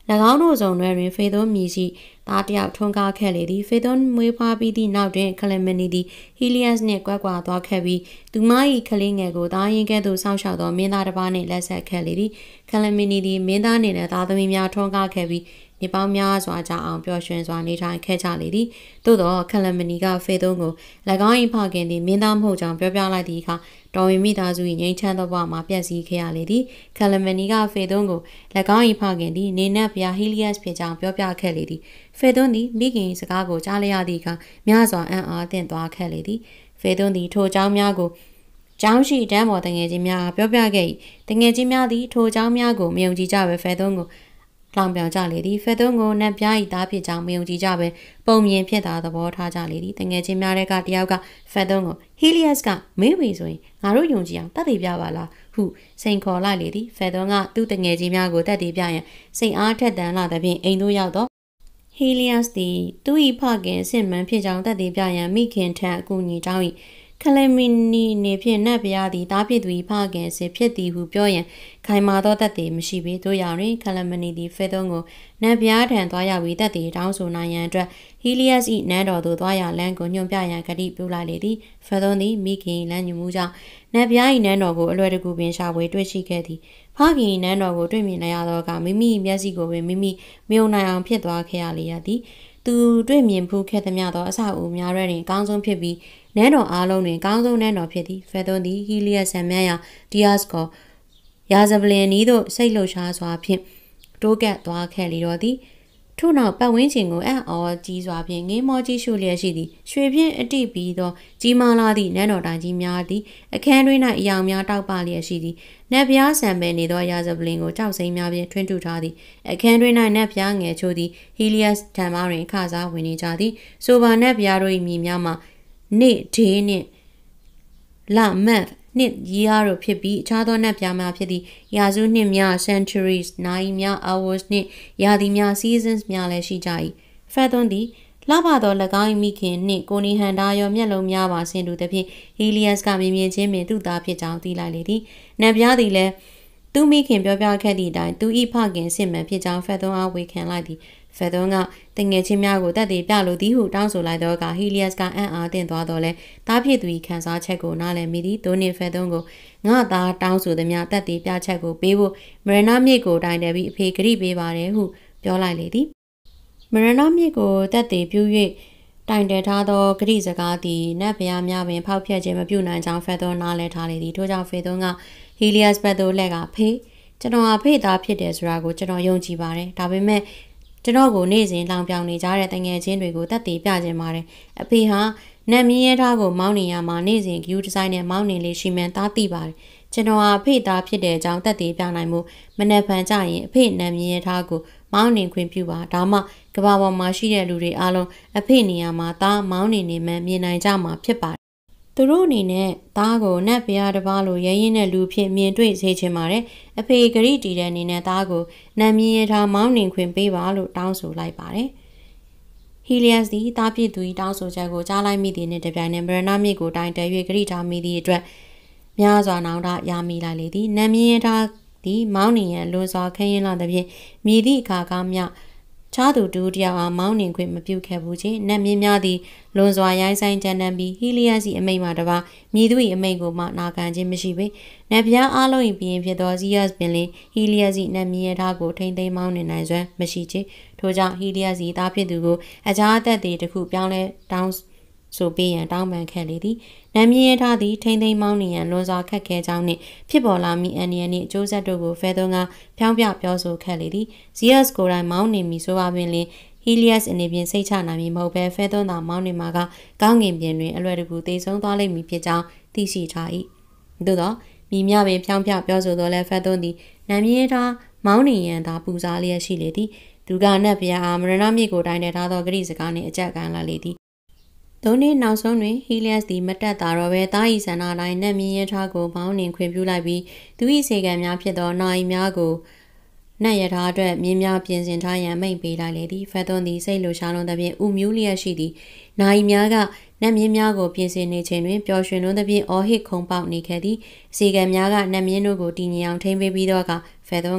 ၎င်းတို့စုံတွင်ဖေသွန်းမြည်ရှိသားတယောက်ထွန်းကားခဲ့လေသည်ဖေသွန်းမွေးဖွားပြီးသည့်နောက်တွင်ကလမနီသည်ဟီလီယပ်နှင့်ကွက်ကွာသွားခဲ့ပြီးသူမ၏ကလေးငယ်ကိုသားရင်ကဲ့သို့စောင့်ရှောက်သောမင်းသားတစ်ပါးနှင့်လက်ဆက်ခဲ့လေသည်ကလမနီသည်မင်းသားနှင့်သားသမီးများထွန်းကားခဲ့ပြီးနေပေါင်းများစွာကြာအောင်ပျော်ရွှင်စွာနေထိုင်ခဲ့ကြလေသည်သို့သောကလမနီကဖေသွန်းကို၎င်း၏ဖခင်သည်မင်းသားမဟုတ်ကြောင်းပြောပြလိုက်သည့်အခါတော်ဝင်မိသားစု၏ငြိမ်းချမ်းသောဘဝမှာပြည့်စည်ခဲ့ရလေသည်ကလမနီကဖေသွန်းကို၎င်း၏ဖခင်သည်နေနက်ဘုရားဟီလီယပ်ဖြစ်ကြောင်းပြောပြခဲ့လေသည်ဖေသွန်းသည်မိခင်စကားကိုကြားလျက်သည့်အခါများစွာအံ့အားသင့်သွားခဲ့လေသည်ဖေသွန်းသည်ထိုเจ้าများကိုကျောင်းရှိတန်းပေါ်တငယ်ချင်းများပြောပြခဲ့၏တငယ်ချင်းများသည်ထိုเจ้าများကိုမယုံကြည်ကြပဲဖေသွန်းကိုလောင်ပြောင်ကြလေသည်ဖေသွန်းကိုနတ်ပြား၏သားဖြစ်ကြောင်းမယုံကြည်ကြပဲပုံမြင်ဖြစ်တာသဘောထားကြလေသည်တငယ်ချင်းများတဲ့ကတယောက်ကဖေသွန်းကိုဟီလီယပ်ကမေးပြီဆိုရင်ငါတို့ယုံကြည်အောင်တတ်သိပြပါလားဟုစိန်ခေါ်လိုက်လေသည်ဖေသွန်းကသူ့တငယ်ချင်းများကိုတတ်သိပြရန်စိတ်အားထက်သန်လာသဖြင့်အိမ်သို့ရောက်တော့ဟီလီယပ်သည်သူ၏ဖခင်အစ်မန်ဖြစ်ကြောင်းတတ်သိပြရန်မိခင်ထံအကူအညီတောင်း၏ကလမီနီနေဖြင့်နတ်ဗျာသည်တားဖြစ်သူ၏ဖခင်စစ်ဖြစ်သည်ဟုပြောရန်ခိုင်မာသောသက်သေမရှိပေတို့ရာတွင်ကလမနီသည်ဖေသွန်းကိုနတ်ဗျာထံသွားရောက်ပြီးသက်သေတောင်းဆိုနိုင်ရန်အတွက်ဟီလီယပ်၏နန်းတော်သို့သွားရလမ်းကိုညွှန်ပြရန်ကတိပြုလိုက်လေသည်ဖေသွန်းသည်မိခင်လမ်းညွှန်မှုကြောင့်နတ်ဗျာ၏နန်းတော်ကိုအလွယ်တကူပင်ရှာဖွေတွေ့ရှိခဲ့သည်ဖခင်၏နန်းတော်ကိုတွေ့မြင်ရသောအခါမိမိမျက်စိကိုပင်မိမိမယုံနိုင်အောင်ဖြစ်သွားခဲ့ရလေရသည်သူတွေ့မြင်ဖူးခဲ့သမျှသောအဆောက်အဦများတွင်အကောင်းဆုံးဖြစ်ပြီးနန်းတော်အားလုံးတွင်ကောင်းဆုံးနန်းတော်ဖြစ်သည်ဖေသွန်းသည်ဟီလီယပ်ဆံမြန်းရာဒီယာစ်ကိုရာဇပလင်နီးသို့စိတ်လှုပ်ရှားစွာဖြင့်တိုးကပ်သွားခဲ့လေတော့သည်ထို့နောက်ပတ်ဝန်းကျင်ကိုအံ့ဩကြီးစွာဖြင့်ငေးမောကြီးရှုလျက်ရှိသည်ရွှေဖြင့်အတိပြီးသောကြီးမားလာသည့်နန်းတော်တိုင်ကြီးများသည်အခန်းတွင်၌အယောင်များတောက်ပလျက်ရှိသည်နတ်ဗျာဆံပယ်နေသောရာဇပလင်ကိုကြောက်စိမ်းများဖြင့်ထွန်းထူထားသည်အခန်းတွင်၌နတ်ဗျာငယ်ချို့သည်ဟီလီယပ်ထံမှတွင်ခစားဝင်နေကြသည်ဆိုပါနတ်ဗျာတို့၏မြေများမှာနေ့ဒေးနှင့်လာမတ်နှစ်ရီးအားတို့ဖြစ်ပြီးအခြားသောနတ်ပြားများဖြစ်သည့်ရာစုနှစ်များ centuries နိုင်များ hours နှင့်ရာသီများ seasons များလည်းရှိကြ၏ဖေသွန်းသည်လှပသော၎င်း၏မိခင်နှင့်ကိုနီဟန်ဒါရောမျက်လုံးများပါဆင်တူသဖြင့်ဟီလီယပ်ကမြင်မြင်ချင်းပင်သူ့သားဖြစ်ကြောင်းသိလိုက်လေသည်နတ်ပြားသည်လည်းသူမိခင်ပြောပြခဲ့သည့်အတိုင်းသူ၏ဖခင်စစ်မှန်ဖြစ်ကြောင်းဖေသွန်းအားဝေခံလိုက်သည်ဖေသွန်းကတငယ်ချင်းများကိုတတ်သိပြလိုသည်ဟုတောင်းဆိုလိုက်သောအခါဟီလီယပ်ကအံ့အားသင့်သွားတော့လဲတားဖြစ်သူ၏ခံစားချက်ကိုနားလည်မိသည်ဒိုနှင့်ဖေသွန်းကိုငါသားတောင်းဆိုသည်များတတ်သိပြချက်ကိုပေးဖို့မရဏမြစ်ကိုတိုင်တယ်ပြီးအဖေဂရိပေးပါတယ်ဟုပြောလိုက်လေသည်မရဏမြစ်ကိုတတ်သိပြု၍တိုင်တယ်ထားသောဂရိစကားသည်နတ်ဗျာများပင်ဖောက်ဖျက်ခြင်းမပြုနိုင်ကြောင်းဖေသွန်းနားလည်ထားလေသည်ထို့ကြောင့်ဖေသွန်းကဟီလီယပ်ဘက်သို့လက်ကဖေကျွန်တော်အဖေသားဖြစ်တယ်ဆိုတာကိုကျွန်တော်ယုံကြည်ပါတယ်ဒါပေမဲ့ကျွန်တော်ကိုနေ့စဉ်လောင်ပြောင်နေကြတဲ့တငယ်ချင်းတွေကိုတက်တည်ပြခြင်းပါတယ်။အဖေဟာနတ်မြင်းရဲသားကိုမောင်းနေရမှာနေ့စဉ်ဂယူဒီဇိုင်းနဲ့မောင်းနေလေးရှိမှန်းသားသိပါတယ်။ကျွန်တော်ဟာအဖေသားဖြစ်တဲ့အကြောင်းတက်တည်ပြနိုင်မှုမနက်ဖြန်ကြရင်အဖေနတ်မြင်းရဲသားကိုမောင်းနေခွင့်ပြုပါဒါမှကဘာပေါ်မှာရှိတဲ့လူတွေအားလုံးအဖေနေရာမှာသားမောင်းနေနေမှမြင်နိုင်ကြမှာဖြစ်ပါတယ်။သူတို့အနေနဲ့သားကိုနတ်ဘုရားတစ်ပါးလိုရဲရင်တဲ့လူဖြစ်မြင်တွေ့စေချင်ပါတယ်။အဖေဂရိတီတဲ့အနေနဲ့သားကိုနတ်မြင်းရထားမောင်းနှင်ခွင့်ပေးပါလို့တောင်းဆိုလိုက်ပါတယ်။ဟီလီယပ်သည်သားဖြစ်သူ၏တောင်းဆိုချက်ကိုကြားလိုက်မိသည်နှင့်တပြိုင်နက်ဗရဏမြစ်ကိုတိုင်တယ်၍ဂရိထားမိသည့်အတွက်များစွာနောင်တရမိလိုက်လေသည်။နတ်မြင်းရထားသည်မောင်းနှင်ရန်လွန်စွာခရင်လာသဖြင့်မြည်သည့်အခါကားမြချားသူတူတယောက်အားမောင်းနှင်ခွင့်မပြုခဲ့ဘူးချင်းနတ်မြင်းများသည်လွန်စွာရိုင်းဆိုင်ကြမ်းတမ်းပြီးဟီလီယပ်၏အမိန့်မှတပါမြည်သူ၏အမိန့်ကိုမှနာခံခြင်းမရှိပေနတ်ဗျာအားလုံး၏ပြင်းဖြစ်သောဇီယပ်ပင်လင်ဟီလီယပ်၏နတ်မြင်းရထားကိုထိမ့်သိမ်းမောင်းနှင်နိုင်စွမ်းမရှိချေထို့ကြောင့်ဟီလီယပ်၏သားဖြစ်သူကိုအခြားအသက်တွေတစ်ခုပြောင်းလဲတောင်းဆိုပေးရန်တောင်းပန်ခဲ့လေသည်နတ်မြင်းရထားသည်ထိမ့်သိမ်းမောင်းနှင်ရန်လွန်စွာခက်ခဲကြောင်းနှင့်ဖြစ်ပေါ်လာမည့်အန်နီယန်နှင့်အကျိုးဆက်တို့ကိုဖေသွန်းကဖြောင်းပြပြောဆိုခဲ့လေသည်ဇီယပ်ကိုယ်တိုင်မောင်းနှင်ပြီးဆိုပါပင်လင်ဟီလီယပ်အနေဖြင့်စိတ်ချနိုင်မည်မဟုတ်ဘဲဖေသွန်းသာမောင်းနှင်မှာကကောင်းကင်ပြင်တွင်အလွယ်တကူသေဆုံးသွားလိမ့်မည်ဖြစ်ကြောင်းသိရှိထား၏သို့သောမိမြပင်ဖြောင်းပြပြောဆိုသောလဲဖေသွန်းသည်နတ်မြင်းထားမောင်းနှင်ရန်သာပူဇော်လျက်ရှိလေသည်သူကနတ်ဗျာအားမရဏမြစ်ကိုတိုင်တယ်ထားသောဂရိစကားနှင့်အကြက်ကန်လာလေသည်ဒိုနှင့်နောက်ဆုံးတွင်ဟီလီယပ်သည်မတက်တာတော့ပဲတားဤဆန္ဒတိုင်းနတ်မြင်းရထားကိုမောင်းနှင်ခွင့်ပြုလိုက်ပြီးသူ၏စေကံများဖြစ်သောနာယီများကိုနတ်ရထားအတွက်မြင်းများပြင်ဆင်ထားရန်မိန့်ပေးလိုက်လေသည်ဖေသွန်းသည်စိတ်လိုရှားလွန်သဖြင့်ဥမြူးလျက်ရှိသည်နာယီများကနတ်မြင်းများကိုပြင်ဆင်နေချိန်တွင်ပျော်ရွှင်လွန်သဖြင့်အော်ဟစ်ခုန်ပေါက်နေခဲ့သည်စေကံများကနတ်မြင်းတို့ကိုတည်ငြိမ်အောင်ထိန်းပေးပြီးတော့ကဖေသွန်းက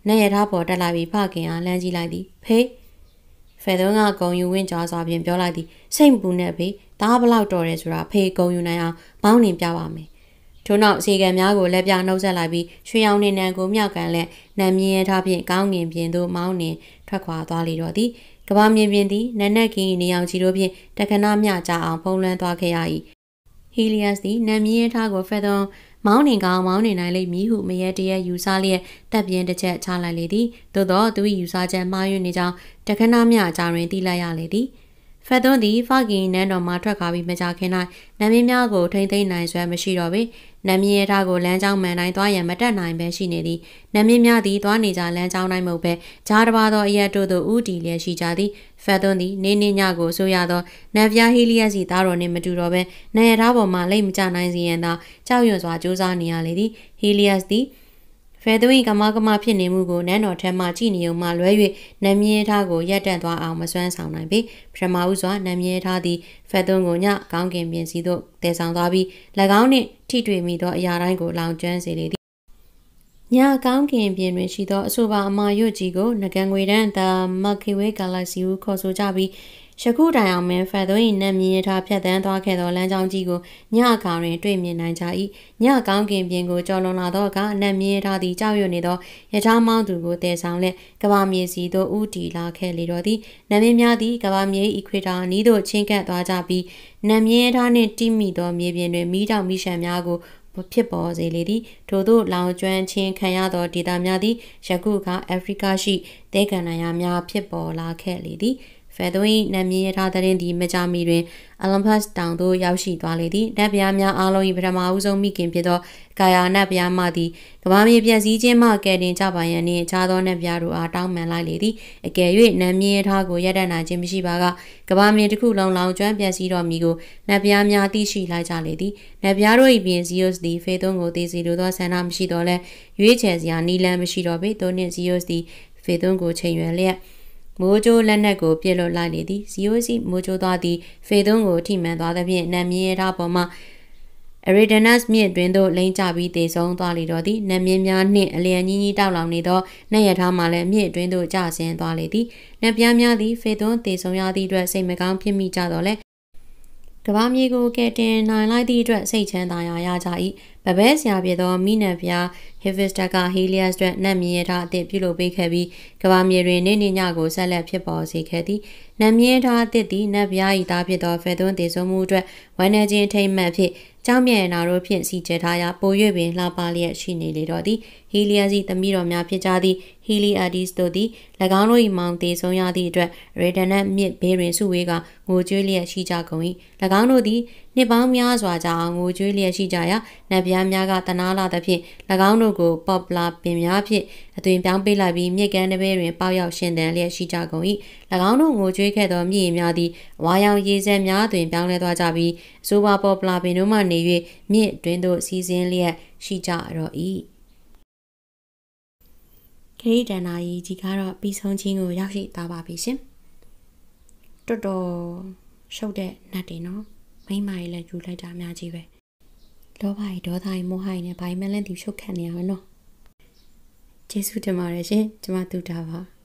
နက်ရထားပေါ်တက်လာပြီးဖခင်အားလှမ်းကြည့်လိုက်သည်ဖေးဖဲသွန်းကဂုံယူဝင့်ကြားစွာဖြင့်ပြောလိုက်သည်စိတ်ပူနဲ့ဖေးသားဘလောက်တော်တယ်ဆိုတာဖေးဂုံယူနိုင်အောင်မောင်းနှင်ပြပါမယ်ထို့နောက်အစီကံများကိုလက်ပြနှုတ်ဆက်လိုက်ပြီးရွှေရောင်နေနံကိုမြောက်ကန်လက်နံမြင်းရထားဖြင့်ကောင်းငင်ပြင်သို့မောင်းနှင်ထွက်ခွာသွားလေတော့သည်ကဘာမြင်ပြင်သည်နန်းနက်ကင်းနေအောင်ကြီးတို့ဖြင့်တခဏမျှကြအောင်ဖုံးလွှမ်းသွားခဲ့ရ၏ဟီလီယပ်စ်သည်နံမြင်းရထားကိုဖက်သွန်းမောင်းနှင်ကောင်းမောင်းနှင်နိုင်လိမ့်မည်ဟုမရဲတရဲယူဆလျက်တပ်ပြင်းတစ်ချက်ချလိုက်လေသည်သို့သောသူ၏ယူဆချက်မှားယွင်းနေကြောင်းတခဏမျှအကြတွင်သိလိုက်ရလေသည်ဖက်သွန်းသည်ဖခင်နန်းတော်မှထွက်ခွာပြီးမကြခင်၌နမင်းများကိုထိမ့်သိမ့်နိုင်စွမ်းမရှိတော့ပေနမင်းရထားကိုလမ်းကြောင်းမှန်တိုင်းသွားရန်မတက်နိုင်ပဲရှိနေသည်နမင်းများသည်သွားနေကြလမ်းကြောင်းတိုင်းမဟုတ်ပဲကြားတစ်ပါးသောအရက်တို့သို့ဥတီလျက်ရှိကြသည်ဖက်သွန်းသည်နေနေညကိုဆိုရသောနတ်ပြားဟီလီယပ်စီသားတော်နှင့်မတူတော့ပဲနေရထားပေါ်မှလိမ့်မကျနိုင်စေရန်သာကြောက်ရွံ့စွာကြိုးစားနေရလေသည်ဟီလီယပ်သည်ဖဲသွင်းကမကမဖြစ်နေမှုကိုနန်းတော်ထက်မှကြည်နေုံမှလွဲ၍နမင်းထားကိုရက်တက်သွားအောင်မစွမ်းဆောင်နိုင်ပေပထမဦးစွာနမင်းထားသည်ဖဲသွင်းကိုညကောင်းကင်ပြင်စီသို့တည်ဆောင်သွားပြီး၎င်းနှင့်ထိတွေ့မိသောအရာတိုင်းကိုလောင်ကျွမ်းစေလေသည်ညကောင်းကင်ပြင်တွင်ရှိသောအဆိုပါအမာရွတ်ကြီးကိုငကန်ငွေတန်း The Milky Way Galaxy ဟုခေါ်ဆိုကြပြီးယခုတိုင်အောင်မင်းဖက်သွင်း၏နတ်မြင်းရထားဖြတ်သန်းသွားခဲ့သောလမ်းကြောင်းကြီးကိုညအခါတွင်တွေ့မြင်နိုင်ကြ၏ညကောင်းကင်ပြင်ကိုကျော်လွန်လာသောအခါနတ်မြင်းရထားသည်ကြောက်ရွံ့နေသောရထားမောင်းသူကိုတည်ဆောင်လျက်ကဘာမြေစီသို့ဥတီလာခဲ့လေတော့သည်နတ်မြင်းများသည်ကဘာမြေ၏အခွေတာအနီးသို့ချင်းကပ်သွားကြပြီးနတ်မြင်းရထားနှင့်တိမိသောမြေပြင်တွင်မီးတောင်မီးရှံများကိုဖြစ်ပေါ်စေလေသည်ထို့သို့လောင်ကျွမ်းခြင်းခံရသောဒေသများသည်ယခုအခါအာဖရိကရှိဒေဂန်နာယာများဖြစ်ပေါ်လာခဲ့လေသည်ဖဲသွင်းနတ်မြင်းရထားတဲ့သည်မကြမီတွင်အလမ်ဖတ်တောင်သို့ရောက်ရှိသွားလေသည်နတ်ဗျာများအားလုံး၏ပထမဦးဆုံးမိခင်ဖြစ်သောကာယာနတ်ဗျာမှသည်ကဘာမြေပြည့်စည်ခြင်းမှကယ်တင်ကြပါရန်နှင့်ခြားသောနတ်ဗျာတို့အားတောင်းပန်လိုက်လေသည်အကယ်၍နတ်မြင်းရထားကိုရပ်တန့်နိုင်ခြင်းမရှိပါကကဘာမြေတစ်ခုလုံးလောင်ကျွမ်းပြည့်စည်တော်မူကိုနတ်ဗျာများသိရှိလိုက်ကြလေသည်နတ်ဗျာတို့၏ပြင်ဇီယုစ်သည်ဖေသွန်းကိုသိစီလိုသောဆန္ဒမရှိတော့လဲရွေးချယ်စရာနီလန်းမရှိတော့ပေသို့နှင့်ဇီယုစ်သည်ဖေသွန်းကိုချိန်ရွယ်လျက်မိုးကြိုးလက်နက်ကိုပြစ်လွတ်လိုက်လေသည်ဇီယိုစီမိုးကြိုးသွားသည်ဖေသွန်းကိုထိမှန်သွားသဖြင့်နတ်မြင်းရထားပေါ်မှအရီဒနတ်မြစ်တွင်သို့လိမ့်ကျပြီးတေဆုံးသွားလေတော့သည်နတ်မြင်းများနှင့်အလျံကြီးကြီးတောက်လောင်နေသောနတ်ရထားမှလည်းမြစ်တွင်သို့ကျဆင်းသွားလေသည်နတ်ပြားများသည်ဖေသွန်းတေဆုံးရသည့်အတွက်စိတ်မကောင်းဖြစ်မိကြတော့လဲကဘာမြေကိုကဲတင်နိုင်လိုက်သည့်အတွက်စိတ်ချမ်းသာရာရကြ၏ပပဲဆရာဖြစ်သောမိနတ်ပြားဟီဗစ်တာကဟီလီယပ်စ်အတွက်နတ်မြင်းရထားအသစ်ပြုလုပ်ပေးခဲ့ပြီးကဘာမြေတွင်နေနေညကိုဆက်လက်ဖြစ်ပေါ်စေခဲ့သည်နတ်မြင်းရထားအသစ်သည်နတ်ပြား၏သားဖြစ်သောဖေသွန်းတေဆုံးမှုအတွက်ဝမ်းနည်းခြင်းထိမ့်မှတ်ဖြင့်ကြောင်းမြန်နာတို့ဖြင့်စီကျဲထားရာပို၍ပင်လှပလျက်ရှိနေလေတော့သည်ဟီလီယပ်စ်သမီးတော်များဖြစ်ကြသည့်ဟီလီအာဒီစ်တို့သည်၎င်းတို့၏မောင်တေဆုံးရသည့်အတွက်ရေဒနတ်မြစ်ဘေးတွင်စုဝေးကငိုကြွေးလျက်ရှိကြကုန်၏၎င်းတို့သည်နှစ်ပေါင်းများစွာကြာအောင်ငိုကြွေးလျက်ရှိကြရာနတ်ပြားများကတနာလာသဖြင့်၎င်းတို့ကိုပေါ့ပလာပင်များဖြင့်အသွင်ပြောင်းပေးလိုက်ပြီးမြစ်ကမ်းတစ်ဘေးတွင်ပေါက်ရောက်ရှင်သန်လျက်ရှိကြကုန်၏၎င်းတို့ငိုကြွေးခဲ့သောမြစ်ရေများသည်ဝါရောင်ရေစက်များတွင်ပြောင်းလဲသွားကြပြီးအဆိုပါပေါ့ပလာပင်တို့မှနေ၍မြစ်တွင်သို့စီးဆင်းလျက်ရှိကြတော့၏ခရီးတန်နာကြီးကြီးကတော့ပြီးဆုံးခြင်းကိုရောက်ရှိသွားပါပြီရှင်တော်တော်ရှုပ်တဲ့နတ်တွေနော်မိမကြီးလည်းယူလိုက်တာအများကြီးပဲလောဘကြီးဒေါသကြီးမောဟကြီးနဲ့ဘာမှမလန့်သူရှုပ်ခတ်နေရမယ်နော်ကျေးဇူးတင်ပါတယ်ရှင်ကျွန်မတူတာပါ